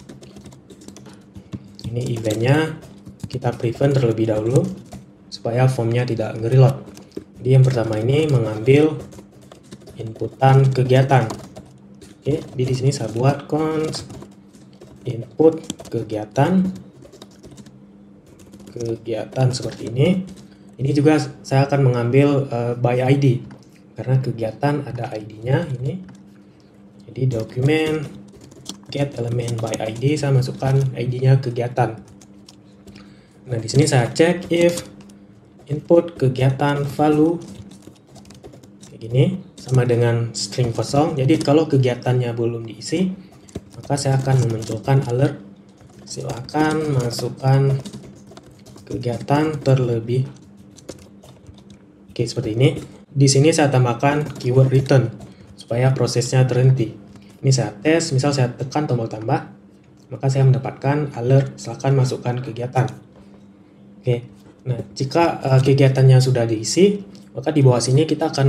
Speaker 1: Ini eventnya kita prevent terlebih dahulu supaya formnya tidak nge-reload. Jadi yang pertama ini mengambil inputan kegiatan. Oke, jadi di sini saya buat const input kegiatan seperti ini. Ini juga saya akan mengambil by ID karena kegiatan ada ID-nya ini. Jadi dokumen get element by ID, saya masukkan ID-nya kegiatan. Nah, di sini saya cek if input kegiatan value kayak gini sama dengan string kosong. Jadi kalau kegiatannya belum diisi, maka saya akan memunculkan alert. Silakan masukkan kegiatan terlebih. Oke, seperti ini. Di sini saya tambahkan keyword return supaya prosesnya terhenti. Ini saya tes, misal saya tekan tombol tambah, maka saya mendapatkan alert silakan masukkan kegiatan. Oke. Nah, jika kegiatannya sudah diisi, maka di bawah sini kita akan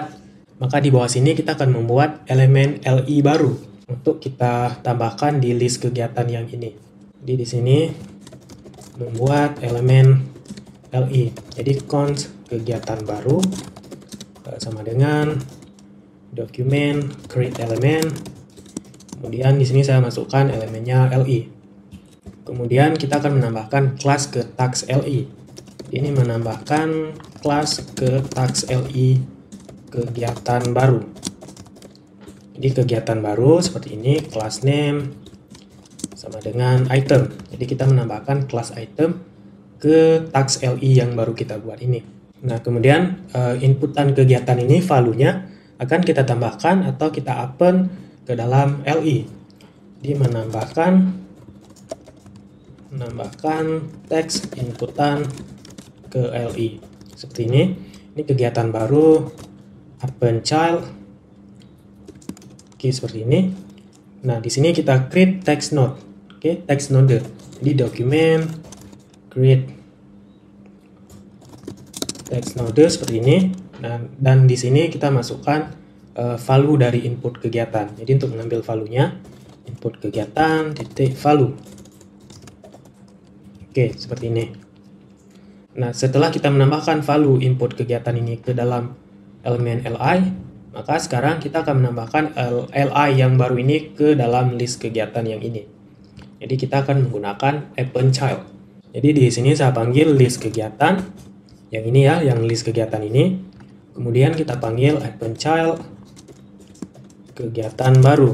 Speaker 1: membuat elemen LI baru untuk kita tambahkan di list kegiatan yang ini. Jadi di sini membuat elemen LI. Jadi const kegiatan baru sama dengan dokumen create element. Kemudian di sini saya masukkan elemennya LI. Kemudian kita akan menambahkan kelas ke tags LI. Ini menambahkan kelas ke tags LI kegiatan baru. Jadi kegiatan baru seperti ini, class name sama dengan item. Jadi kita menambahkan kelas item ke tags LI yang baru kita buat ini. Nah, kemudian inputan kegiatan ini value-nya akan kita tambahkan atau kita append ke dalam LI. Jadi menambahkan teks inputan ke LI seperti ini. Ini kegiatan baru append child. Oke, seperti ini. Nah, di sini kita create text node. Oke, text node. Jadi dokumen create text node seperti ini. Nah, dan di sini kita masukkan value dari input kegiatan. Jadi untuk mengambil value-nya, input kegiatan titik value. Oke, seperti ini. Nah, setelah kita menambahkan value input kegiatan ini ke dalam elemen li, maka sekarang kita akan menambahkan li yang baru ini ke dalam list kegiatan yang ini. Jadi kita akan menggunakan append child. Jadi di sini saya panggil list kegiatan yang ini ya, yang list kegiatan ini. Kemudian kita panggil append child kegiatan baru.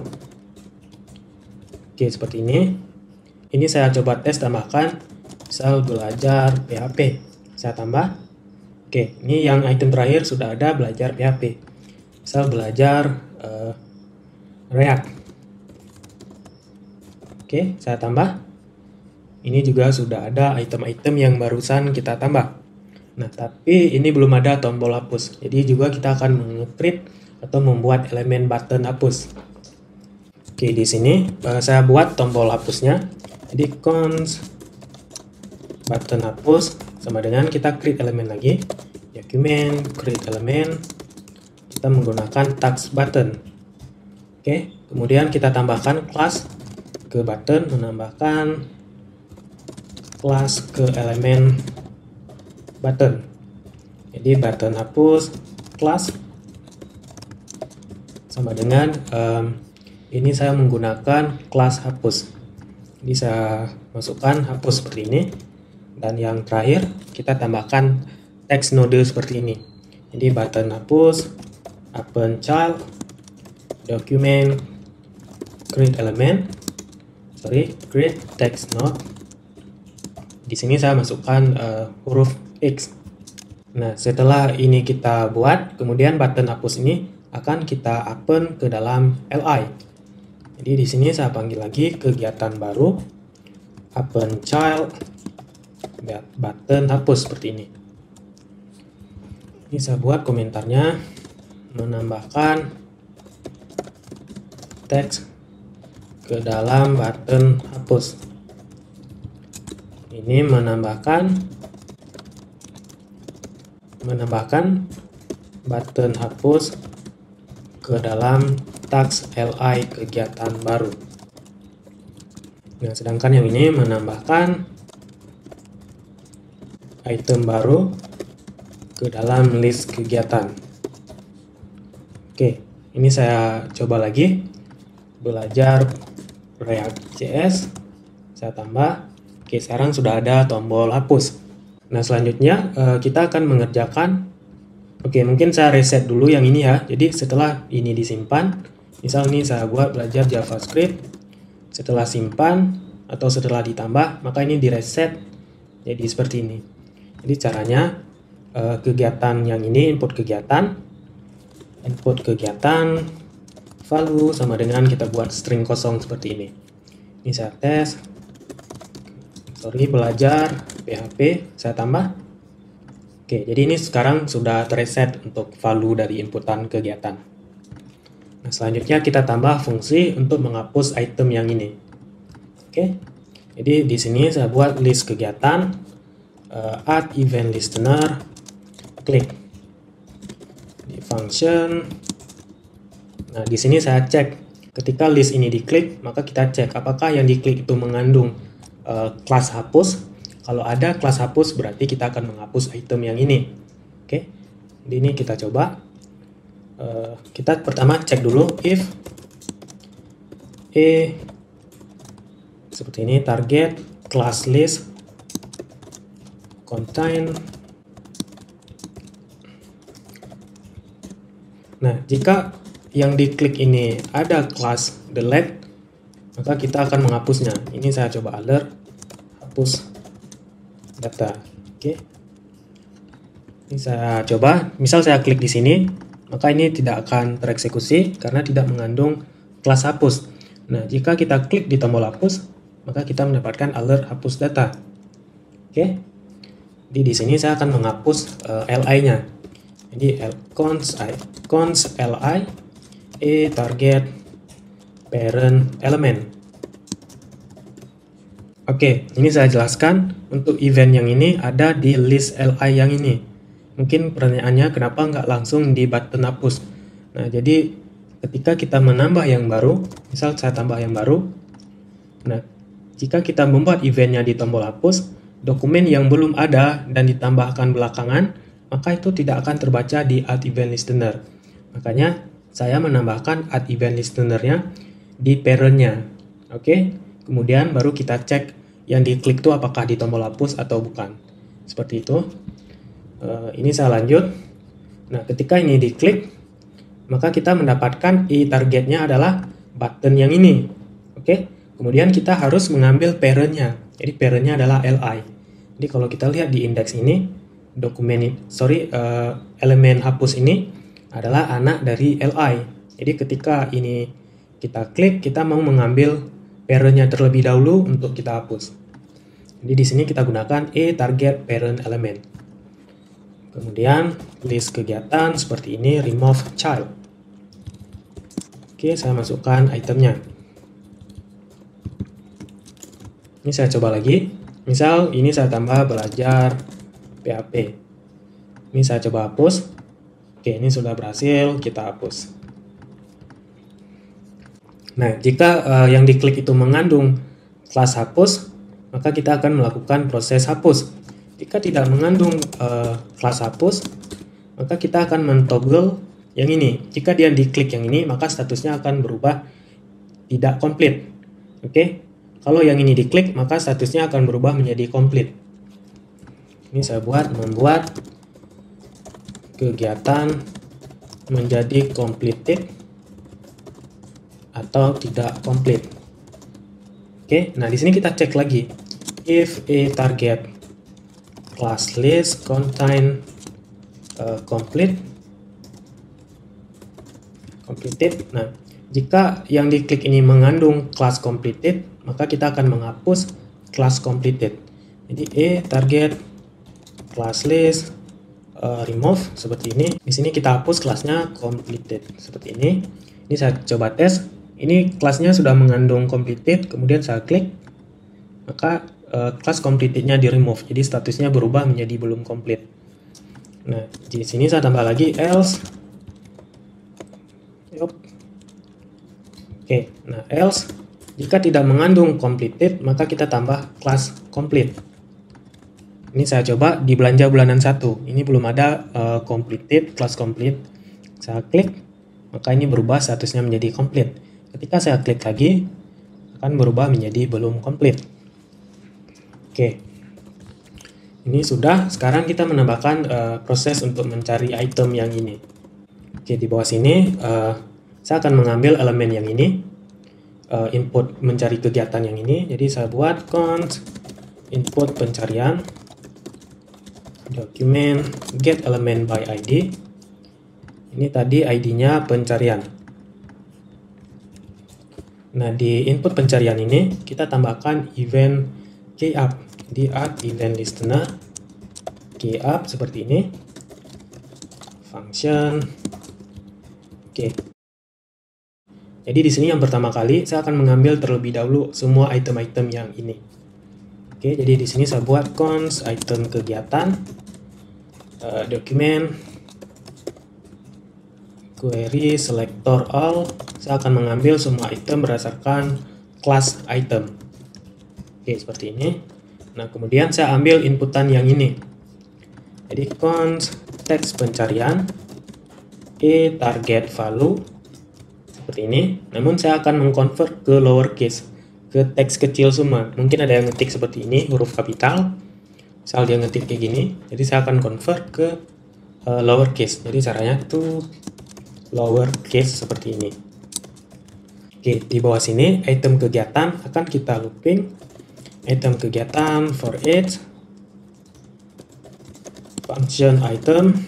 Speaker 1: Oke, seperti ini. Ini saya coba tes tambahkan, misal belajar PHP. Saya tambah. Oke, ini yang item terakhir sudah ada belajar PHP. Misal belajar React. Oke, saya tambah. Ini juga sudah ada item-item yang barusan kita tambah. Nah, tapi ini belum ada tombol hapus. Jadi juga kita akan meng-create atau membuat elemen button hapus. Oke, di sini saya buat tombol hapusnya. Jadi const button hapus sama dengan kita create elemen lagi. Document create elemen. Kita menggunakan tags button. Oke, kemudian kita tambahkan class ke button, menambahkan class ke elemen button. Jadi button hapus class sama dengan ini saya menggunakan class hapus. Jadi saya masukkan hapus seperti ini, dan yang terakhir kita tambahkan text node seperti ini. Jadi button hapus append child document create text node. Di sini saya masukkan huruf X. Nah, setelah ini kita buat, kemudian button hapus ini akan kita append ke dalam li. Jadi di sini saya panggil lagi kegiatan baru append child button hapus seperti ini. Ini saya buat komentarnya, menambahkan teks ke dalam button hapus. Ini menambahkan button hapus ke dalam tags li kegiatan baru. Nah, sedangkan yang ini menambahkan item baru ke dalam list kegiatan. Oke, ini saya coba lagi belajar React.js. Saya tambah. Oke, sekarang sudah ada tombol hapus. Nah, selanjutnya kita akan mengerjakan. Oke, mungkin saya reset dulu yang ini ya. Jadi setelah ini disimpan, misal ini saya buat belajar JavaScript. Setelah simpan atau setelah ditambah, maka ini direset jadi seperti ini. Jadi caranya kegiatan yang ini input kegiatan value sama dengan kita buat string kosong seperti ini. Ini saya tes. Belajar PHP, saya tambah. Oke, jadi ini sekarang sudah terreset untuk value dari inputan kegiatan. Nah, selanjutnya kita tambah fungsi untuk menghapus item yang ini. Oke, jadi di sini saya buat list kegiatan, add event listener, klik di function. Nah, di sini saya cek ketika list ini diklik, maka kita cek apakah yang diklik itu mengandung kelas hapus. Kalau ada kelas hapus, berarti kita akan menghapus item yang ini. Oke, di ini kita coba. Kita pertama cek dulu if seperti ini, target class list contain. Nah, jika yang diklik ini ada kelas delete, maka kita akan menghapusnya. Ini saya coba alert hapus data. Oke. Ini saya coba, misal saya klik di sini, maka ini tidak akan tereksekusi karena tidak mengandung kelas hapus. Nah, jika kita klik di tombol hapus, maka kita mendapatkan alert hapus data. Oke. Jadi di sini saya akan menghapus li-nya. Jadi const li target parent element. Oke, ini saya jelaskan untuk event yang ini ada di list li yang ini. Mungkin pertanyaannya kenapa nggak langsung di button hapus. Nah, jadi ketika kita menambah yang baru, misal saya tambah yang baru, nah, jika kita membuat eventnya di tombol hapus, dokumen yang belum ada dan ditambahkan belakangan, maka itu tidak akan terbaca di add event listener. Makanya, saya menambahkan add event listener-nya di parent-nya. Oke, kemudian baru kita cek yang diklik itu apakah di tombol hapus atau bukan. Seperti itu. Ini saya lanjut. Nah, ketika ini diklik, maka kita mendapatkan targetnya adalah button yang ini. Oke, kemudian kita harus mengambil parent-nya. Jadi parent-nya adalah li. Jadi kalau kita lihat di indeks ini, elemen hapus ini adalah anak dari li. Jadi ketika ini kita klik, kita mau mengambil parent-nya terlebih dahulu untuk kita hapus. Jadi di sini kita gunakan target parent element. Kemudian list kegiatan seperti ini, remove child. Oke, saya masukkan itemnya. Ini saya coba lagi. Misal ini saya tambah belajar PHP. Ini saya coba hapus. Oke, ini sudah berhasil, kita hapus. Nah, jika yang diklik itu mengandung kelas hapus, maka kita akan melakukan proses hapus. Jika tidak mengandung kelas hapus, maka kita akan mentoggle yang ini. Jika dia diklik yang ini, maka statusnya akan berubah tidak komplit. Oke, kalau yang ini diklik, maka statusnya akan berubah menjadi komplit. Ini saya membuat kegiatan menjadi completed atau tidak komplit. Oke, nah di sini kita cek lagi. If a target class list contain completed. Nah, jika yang diklik ini mengandung class completed, maka kita akan menghapus class completed. Jadi target class list remove seperti ini. Di sini kita hapus kelasnya completed seperti ini. Ini saya coba tes. Ini kelasnya sudah mengandung completed, kemudian saya klik, maka kelas completed-nya di remove. Jadi statusnya berubah menjadi belum komplit. Nah, di sini saya tambah lagi else. Oke, nah else jika tidak mengandung completed, maka kita tambah kelas complete. Ini saya coba di belanja bulanan 1. Ini belum ada completed, kelas complete. Saya klik, maka ini berubah statusnya menjadi complete. Ketika saya klik lagi, akan berubah menjadi belum komplit. Oke, ini sudah. Sekarang kita menambahkan proses untuk mencari item yang ini. Oke, di bawah sini saya akan mengambil elemen yang ini, input mencari kegiatan yang ini. Jadi saya buat const input pencarian, document get element by id. Ini tadi id-nya pencarian. Nah, di input pencarian ini kita tambahkan event keyup di add event listener keyup seperti ini. Function. Oke. Jadi di sini yang pertama kali saya akan mengambil terlebih dahulu semua item-item yang ini. Oke, jadi di sini saya buat const item kegiatan, document query selector all. Saya akan mengambil semua item berdasarkan kelas item. Oke, seperti ini. Nah, kemudian saya ambil inputan yang ini. Jadi const text pencarian target value seperti ini. Namun saya akan mengconvert ke lowercase, ke teks kecil semua. Mungkin ada yang ngetik seperti ini, huruf kapital. Misal dia ngetik kayak gini, jadi saya akan convert ke lowercase. Jadi caranya tuh lowercase seperti ini. Oke, di bawah sini item kegiatan akan kita looping. Item kegiatan for each function item.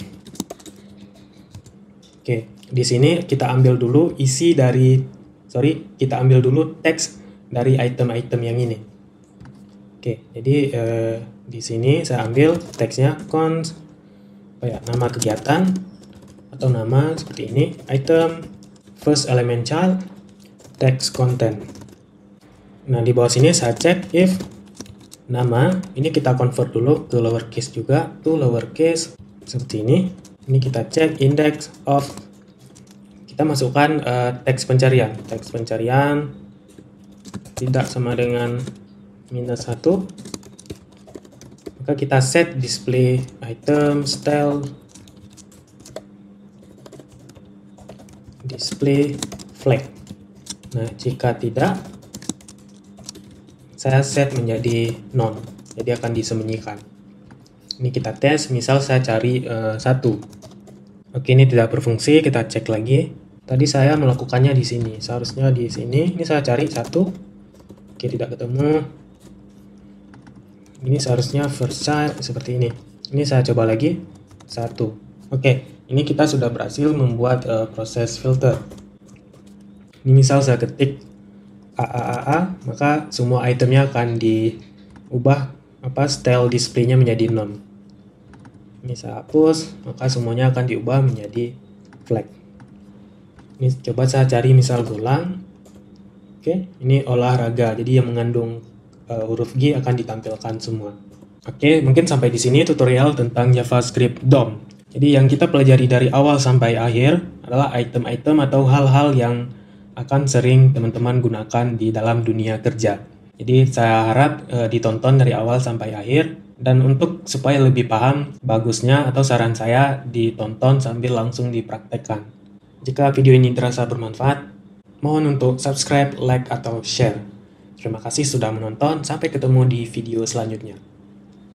Speaker 1: Oke, di sini kita ambil dulu kita ambil dulu teks dari item-item yang ini. Oke, jadi di sini saya ambil teksnya const nama kegiatan atau nama seperti ini, item first element child text content. Nah, di bawah sini saya cek if nama ini kita convert dulu ke lowercase juga, to lowercase seperti ini. Ini kita cek index of, kita kita masukkan teks pencarian. Teks pencarian tidak sama dengan -1. Maka kita set display item style display flag. Nah, jika tidak, saya set menjadi none, jadi akan disembunyikan. Ini kita tes, misal saya cari 1. Oke, ini tidak berfungsi, kita cek lagi. Tadi saya melakukannya di sini, seharusnya di sini. Ini saya cari 1. Oke, tidak ketemu. Ini seharusnya first child seperti ini. Ini saya coba lagi 1. Oke, ini kita sudah berhasil membuat proses filter. Ini misal saya ketik AAAA, maka semua itemnya akan diubah style display-nya menjadi none. Ini saya hapus, maka semuanya akan diubah menjadi flag. Ini coba saya cari misal bolang. Oke, ini olahraga, jadi yang mengandung huruf G akan ditampilkan semua. Oke, mungkin sampai di sini tutorial tentang JavaScript DOM. Jadi yang kita pelajari dari awal sampai akhir adalah item-item atau hal-hal yang akan sering teman-teman gunakan di dalam dunia kerja. Jadi saya harap ditonton dari awal sampai akhir, dan untuk supaya lebih paham, bagusnya atau saran saya ditonton sambil langsung dipraktekkan. Jika video ini terasa bermanfaat, mohon untuk subscribe, like, atau share. Terima kasih sudah menonton, sampai ketemu di video selanjutnya.